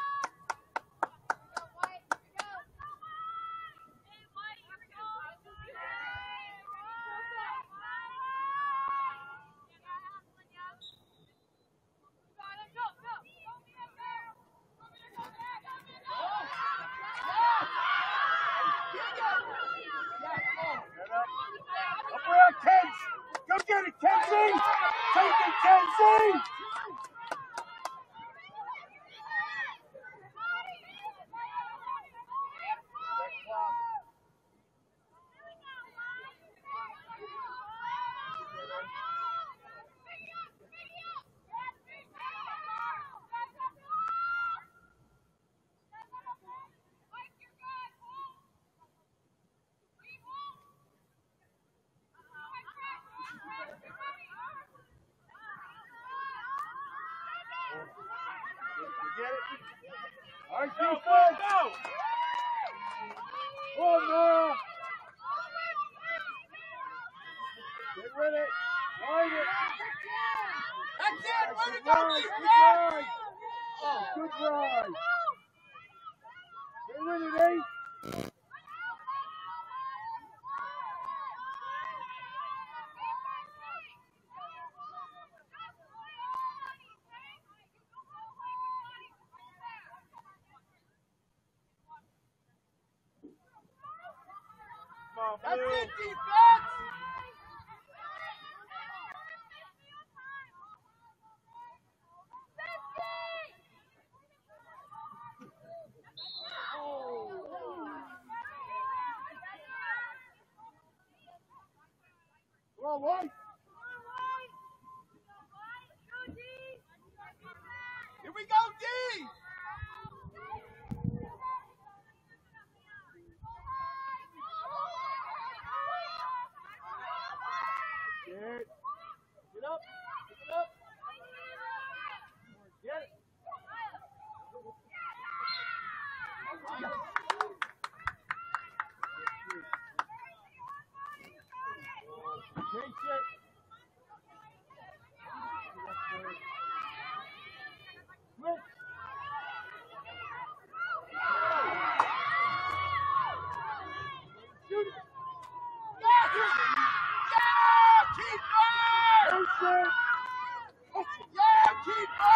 Get up. Up around Kenzie. Go get it, Kenzie. Take it, Kenzie. Get it? All right, defense. Go, go. Oh, no. Get with it. Line it. That's it! Way to Good go, ride. Good defense! ride. Oh, good ride. Get with it, eight. Come on, That's Blue. it, defense! Come on, White. Here we go, D! Get it. Get up. Pick it up. Get it. Chase it. Switch. Shoot it. Yeah! Yeah! Keeper! Chase it. Yeah, keeper!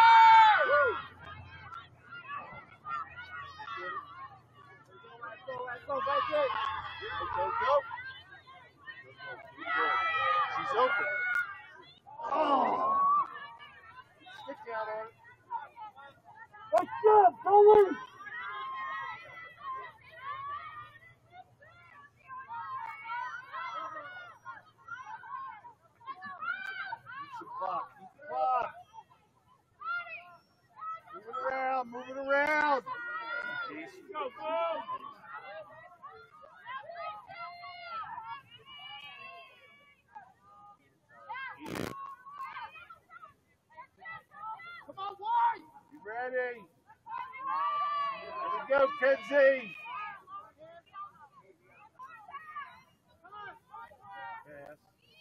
Let's go, let's go, that's it. Go, go. She's open. Oh! Stick out on it. Let's go, go in. Keep the clock, keep the clock. Move it around, move it around. Go, go. Come on, White! You ready? Here we go, Kenzie. Pass.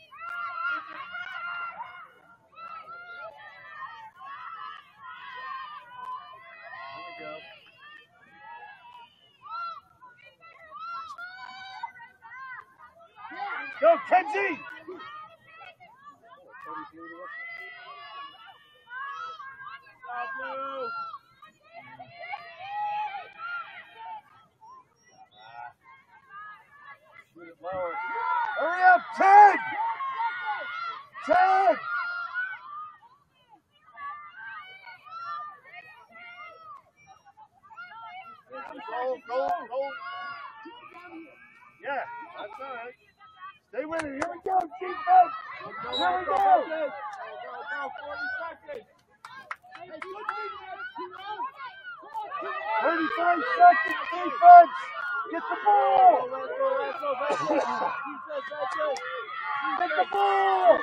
Here we go. Go, Kenzie! Go, Blue! Shoot it lower. Hurry up, Ted! Ted! Go, go, go. Yeah, that's all right. Stay with it. Here we go, defense. Here we go. Go, go, go, forty seconds! Hey, good defense! twenty-five seconds, defense! Get the ball! Get the ball!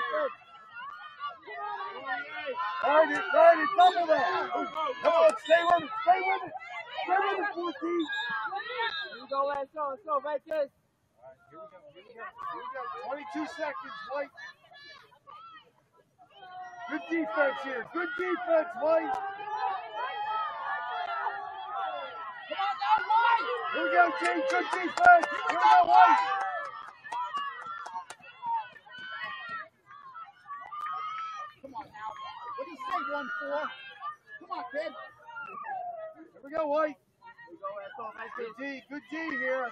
Ride it, ride it, double that! Come on, stay with it, stay with it! Stay with it, fourteen! Here we go, let's go, let's go, right there. Here we go, here we go, here we go. twenty-two seconds, White. Good defense here. Good defense, White. Come on now, White! Here we go, team. Good defense. Here we go, White. Come on now. What do you say, one four? Come on, kid. Here we go, White. Here we go, let's go, right Good there. D. Good D here.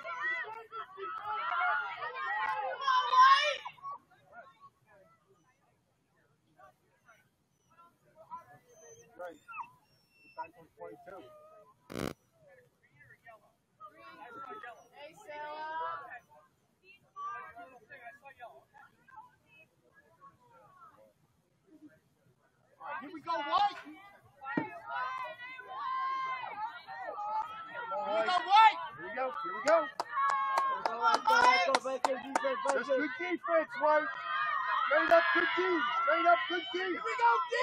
Right. Time for twenty-two. Hey, Salem. Here we go, White. All Here we right. go, White. Here we go. Here we go. Just good defense, White. Straight up, good D. Straight up, good D. Here we go, D.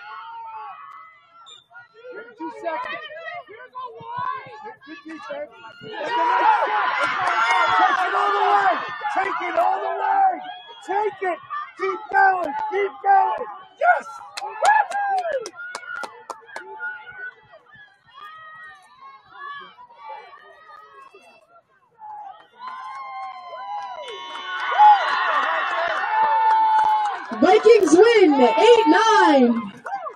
thirty-two seconds. Here we go, White. Good, good defense. Take it all the way. Take it all the way. Take it. Keep going. Keep going. Yes. Vikings win eight nine.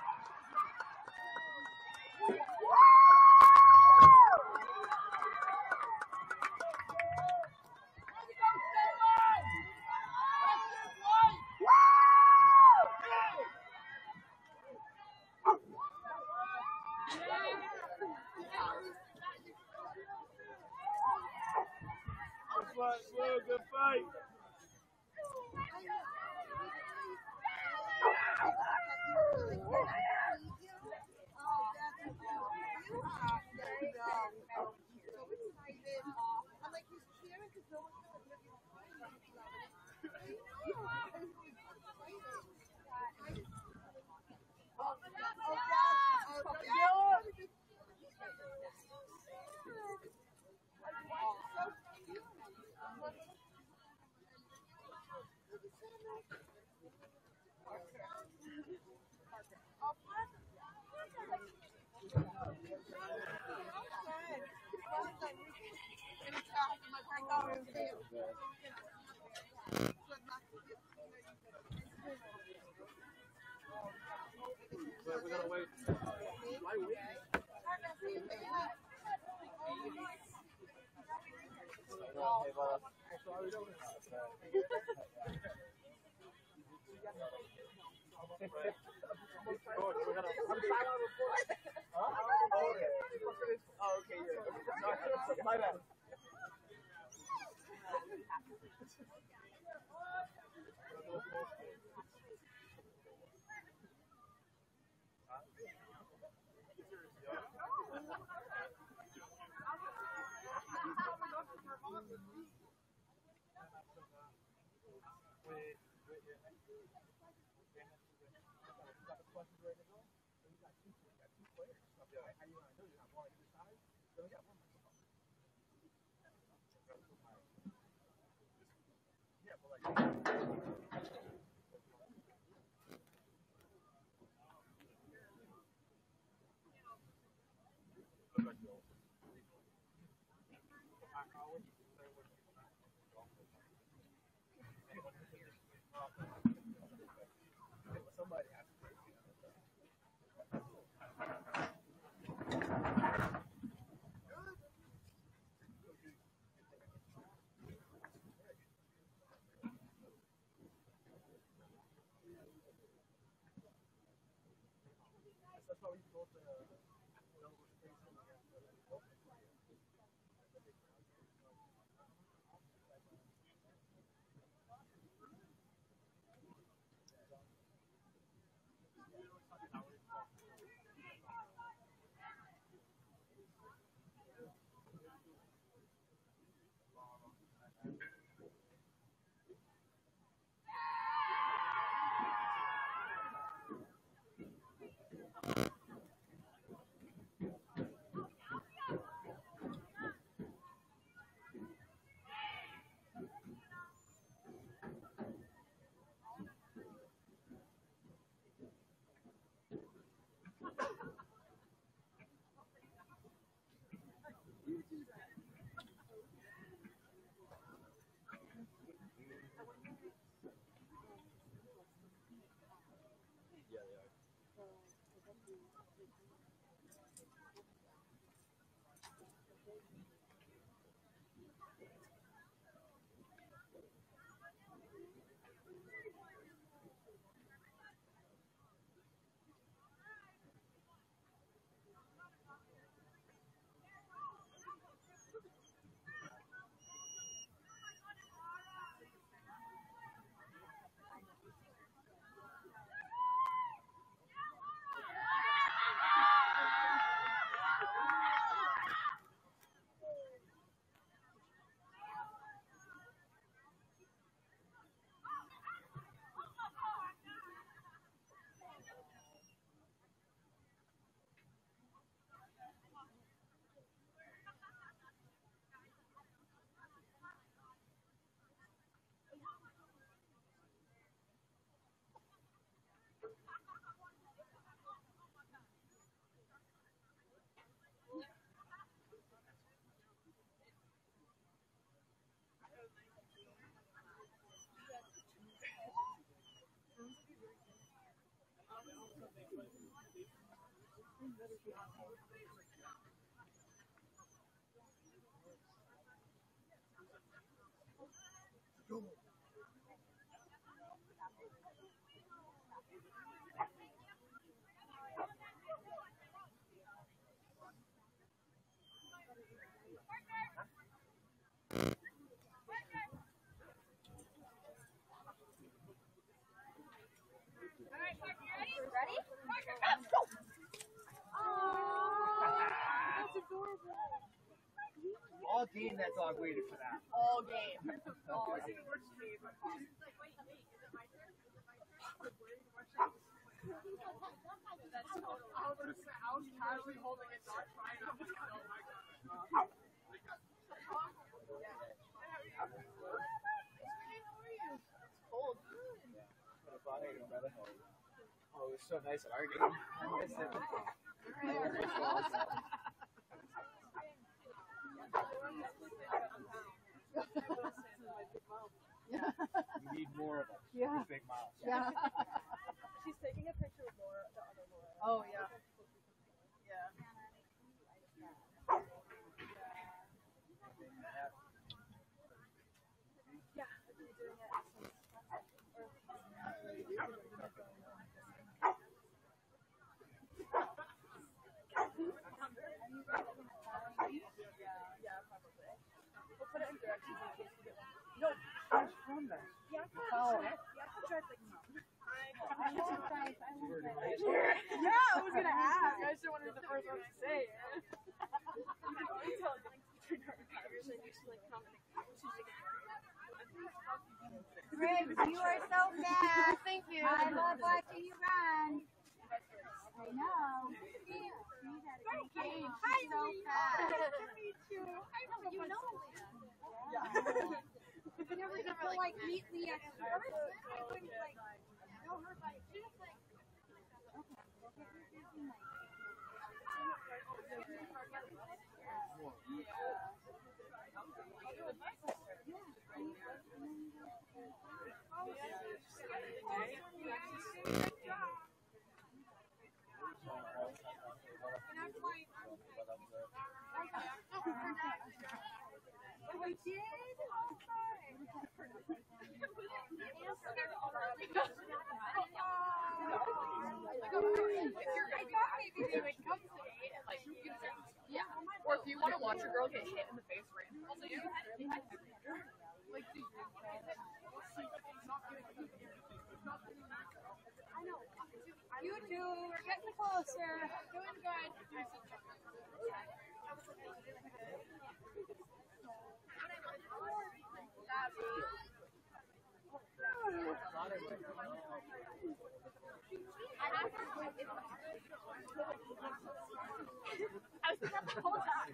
Good fight. We gotta wait. Why wait? Oh, okay, yeah. My bad. All game that dog waited for that. All game. All game. That's total. I was gonna say, I was casually holding a dog trying not to go. Oh my god. Cold. Oh, it was so nice at our game. I missed it. You need more of them. Yeah. Big mouth. Yeah. She's taking a picture of Laura, the other Laura. Oh, yeah. Yeah. Yeah, we're doing it. Yeah, probably. We'll put it in directions in case we get one. No, Where's from there? yeah, Oh. yeah, drive like mom. Yeah, I was gonna ask. I just wanted the first one to say it. Greg, you are so fast. Thank you. I love watching you run. I know. See that again. Hi, so fast. Nice to meet you. I know, you know. Yeah. You never get to like meet me at first. I wouldn't like know her by just like. We did? Oh, Yeah. Or if you want to watch a girl get hit in the face randomly, like, do you? you two, we're getting closer. Doing good. I was thinking that the whole time.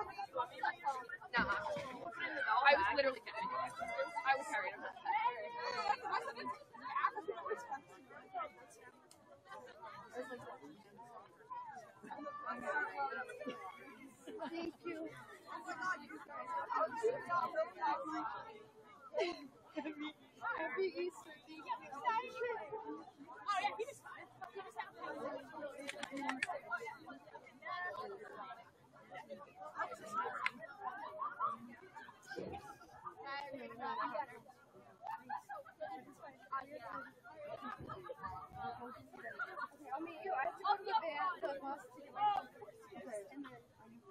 I was literally kidding. I was carrying him. Thank you. Happy Easter. Thank you. Oh, yeah, he just, he just had I'll meet you. I have to go to the band, the bus to get my okay. And then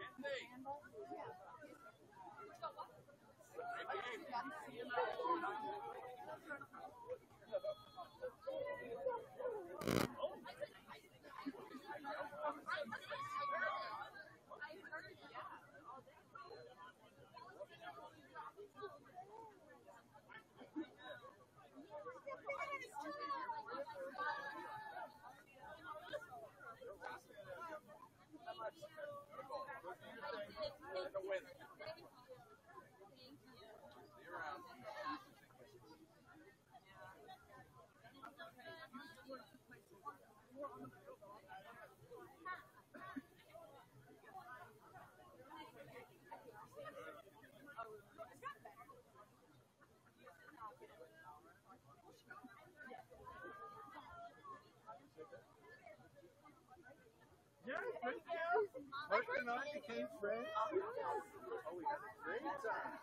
Yeah, thank you. Mark and I became friends. Oh, we had a great time.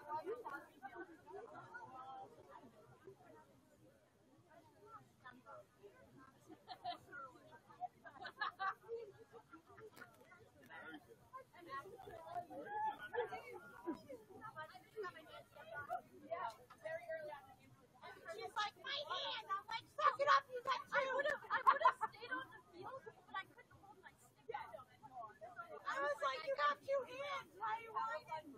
she's like, my hand. I'm like, suck it up. He's like, I would have, I would have stayed on the field, but I couldn't hold my stick on it. I was like, you got two hands. Why are you holding?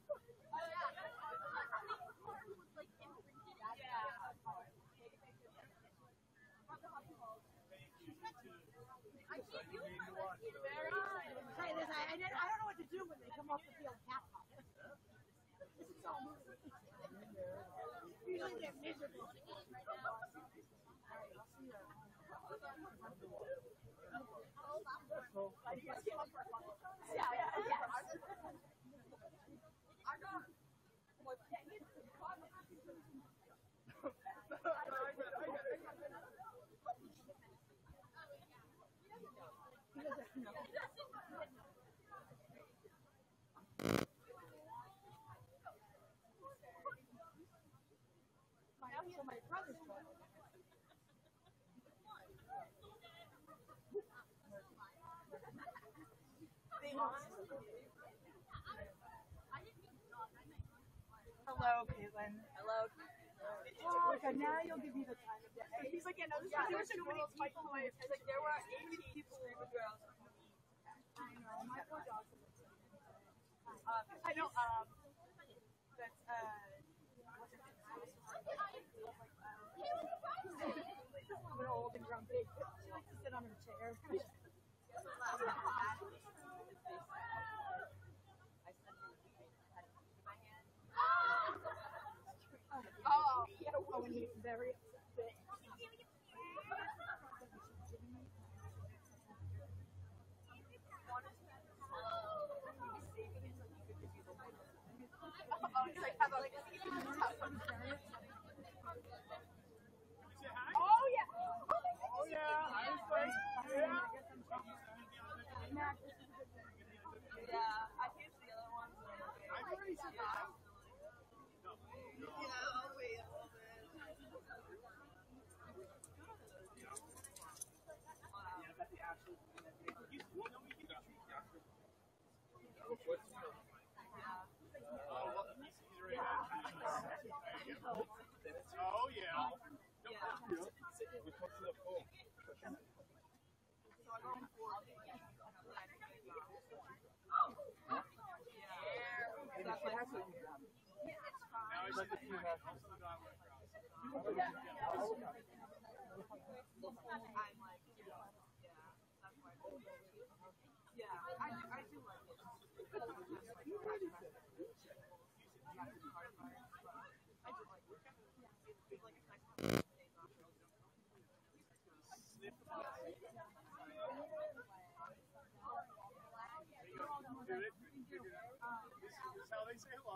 I keep doing my very excited. Say this, I, I, didn't, I don't know what to do when they come off the field. Cat pop. This is all moving. Usually they're miserable. Yeah, yeah, yeah. So my brother's brother. Hello, Caitlin. Hello. Oh, okay, now you'll give me the time of day. He's like, yeah, no, this yeah, there were so many people. Like, there were eighty people in the girls. I know, my poor dog. Um, I know, um, that's, uh, what's it? She's a little bit old and grumpy. She likes to sit on her chair. Oh, yeah, oh, and he's very upset. Oh, he's like, how about like, oh, yeah. Oh, yeah. I was like, yeah. Yeah, I can't see the other ones. I thought he said that. Yeah, I'll wait a little bit. Yeah, that's the actual. You know, we can got the actual. Oh, yeah. We put to the full. Now he's like the two half. Yeah, I do, I do like it. Do it. how they say hello.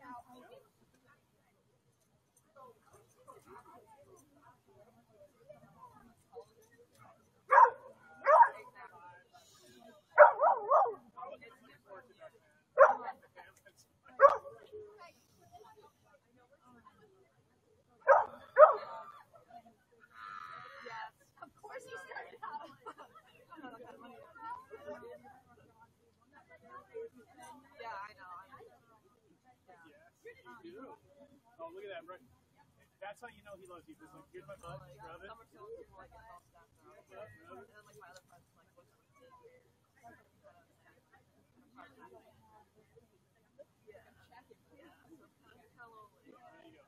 Of course he started out. Yeah, I know. Yes, you do. Oh, look at that. Right. That's how you know he loves you. Just like, here's my butt, rub it. Some people like get all stuff now. And then like my other friends like, what's what you did here? Yeah. Yeah. So hello. There you go. Yeah.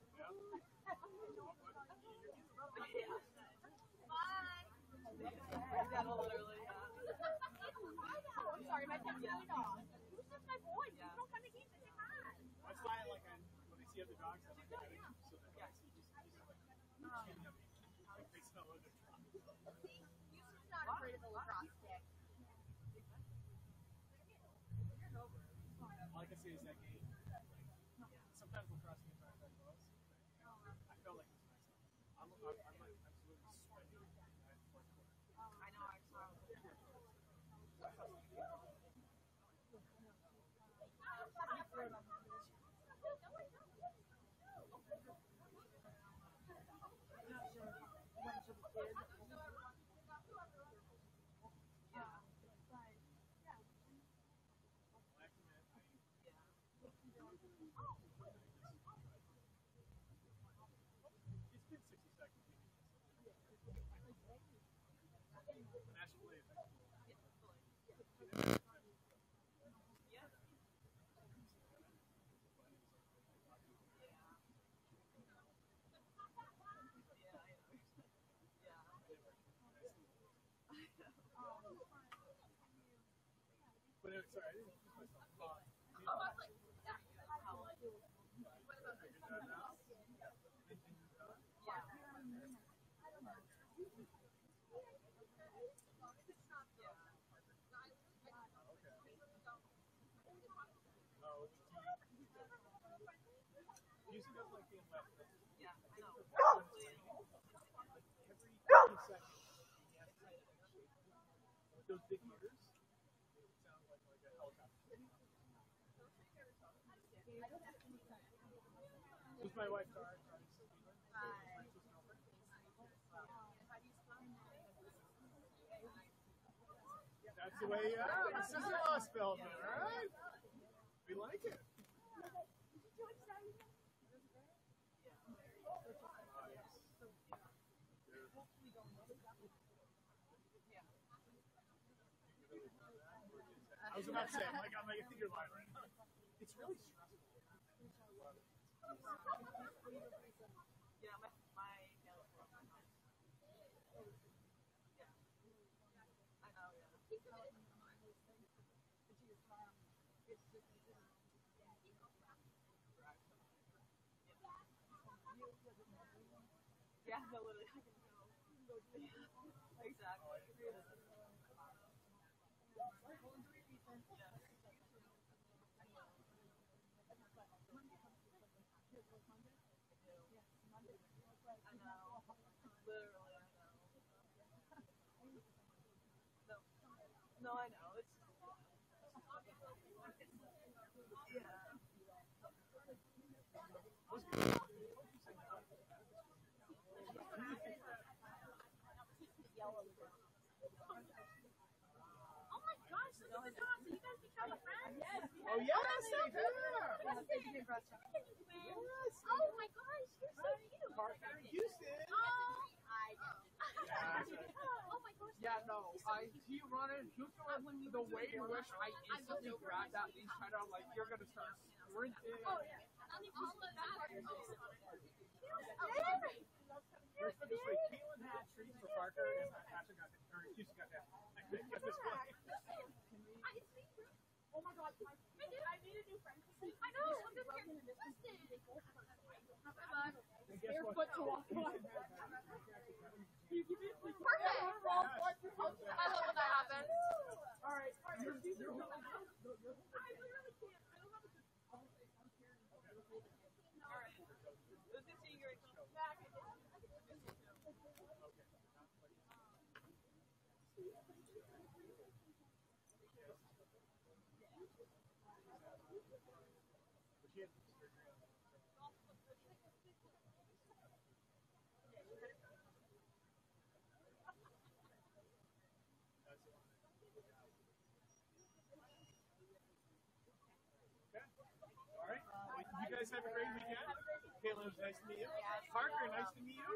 Bye. Yeah, literally. I'm sorry, my pet's really dog. Who's just my boy? Yeah. You don't come to games and say hi. That's why I like I, when I see other dogs, I like to get them so that yeah. He just he's like chin up. Like they smell other dogs. He's not afraid of the lacrosse stick. All I can say is that game. Like, sometimes lacrosse games aren't that close. I felt like it was nice. I'm, I'm, I'm like absolutely sweating at the fourth quarter. I know, I saw it. It's been sixty seconds. National League. But it, sorry, I didn't keep myself thought. Usually does like being left. Yeah, I know. Every few seconds, he has to with those big ears, it sounds like, like a helicopter. This is my wife, Tara. That's the way, uh, my sister-in-law spells it, alright? We like it. I was about to say, I'm like, I'm like, I think you're lying right now. It's really stressful. Yeah, my my yeah. I know, yeah. Yeah, no, literally. Exactly. I know. Literally, I know. No, no, I know. It's Oh my gosh, this is awesome. You guys become a friend? Yes. Oh, yes, I have. Oh my gosh, you're so cute. Parker in Houston. Oh, I know. Yeah, Oh my gosh. Yeah, no. I he running. Houston was the way in which I instantly grabbed that lead tighter. I'm like, you're gonna start sprinting. Oh yeah. All of that. Here's put this way, Caitlin had treats for Parker, and Patrick got or Houston got that. Get this way. Oh my god, I did. I made a new friend. I know. Look at here. Listen. Barefoot to walk on. Perfect. I love when that happens. All right. I literally can't. I don't have a good. All right. Well, you guys have a great weekend. Caleb, nice to meet you. Parker, nice to meet you.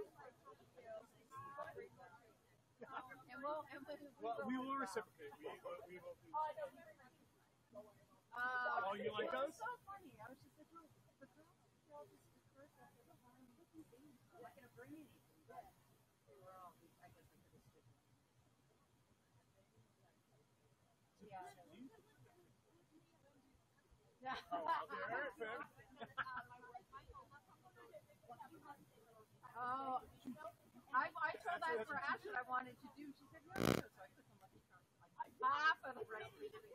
And we'll, and we'll, Well, we will reciprocate. We, we will do. Uh, Oh, you like it was us? so funny. I was just like, well, the girls are all just dispersed after the time. I'm not gonna bring anything. They were all, I guess I could have stood. Yeah. Oh, I, I told that for Ashley I wanted to do. She said, no, no, so I took them like half of the rest of the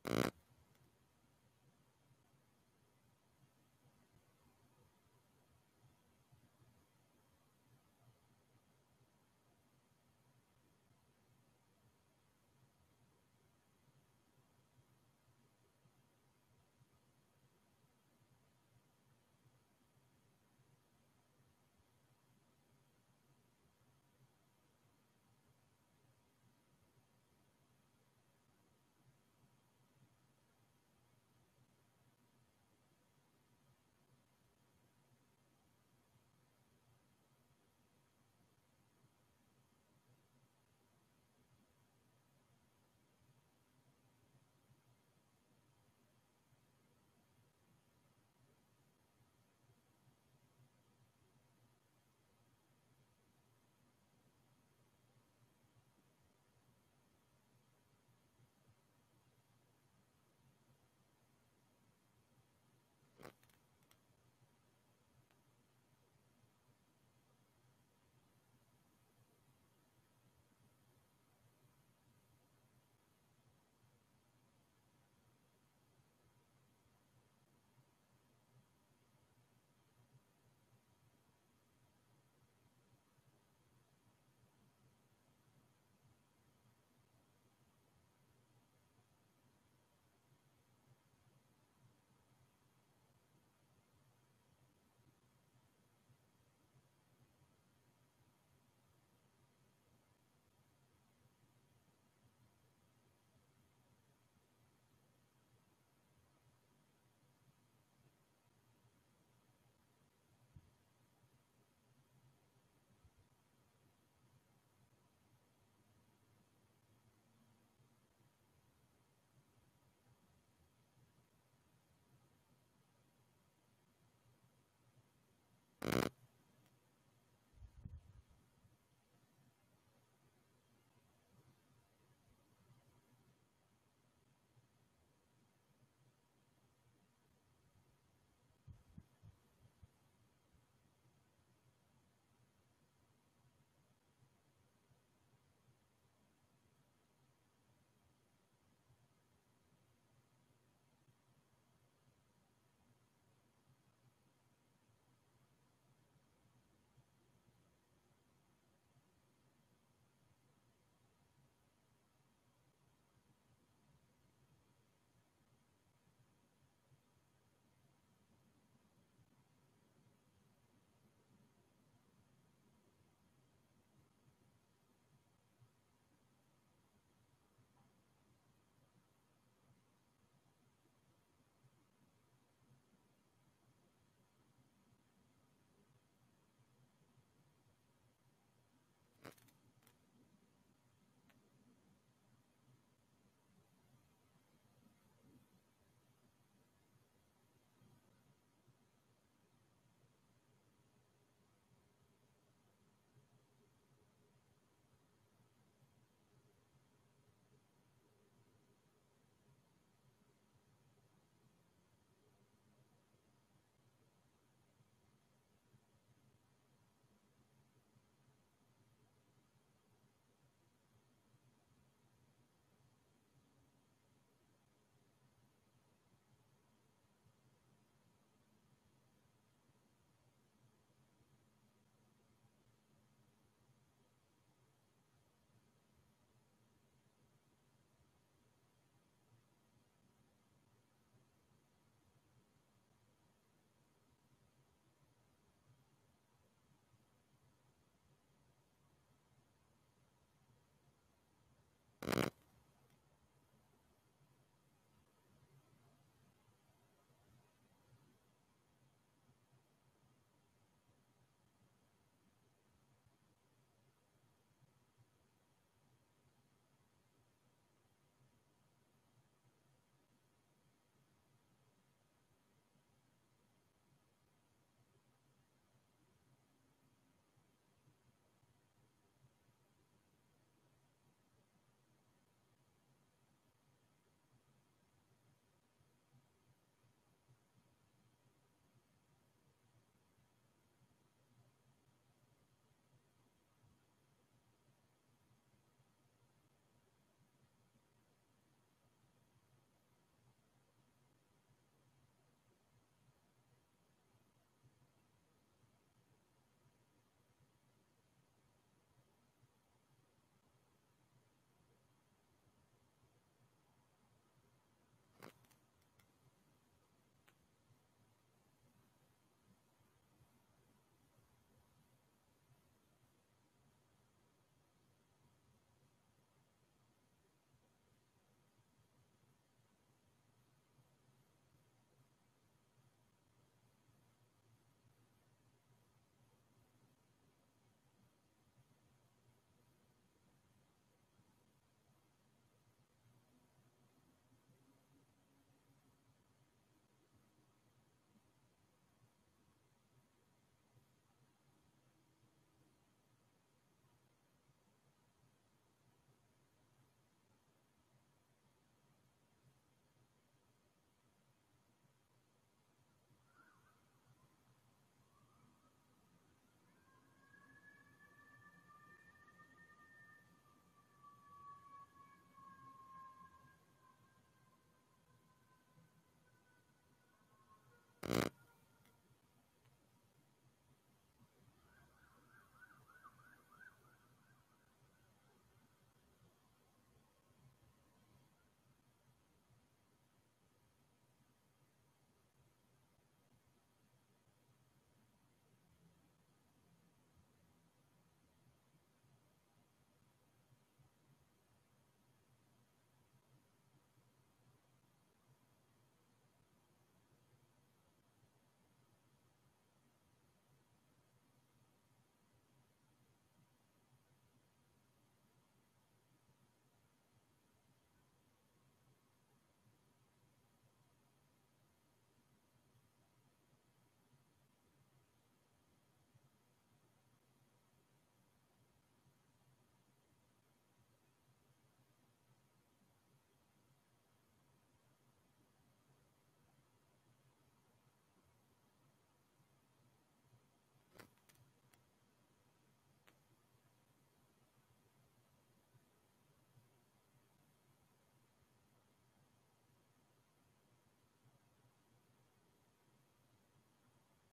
you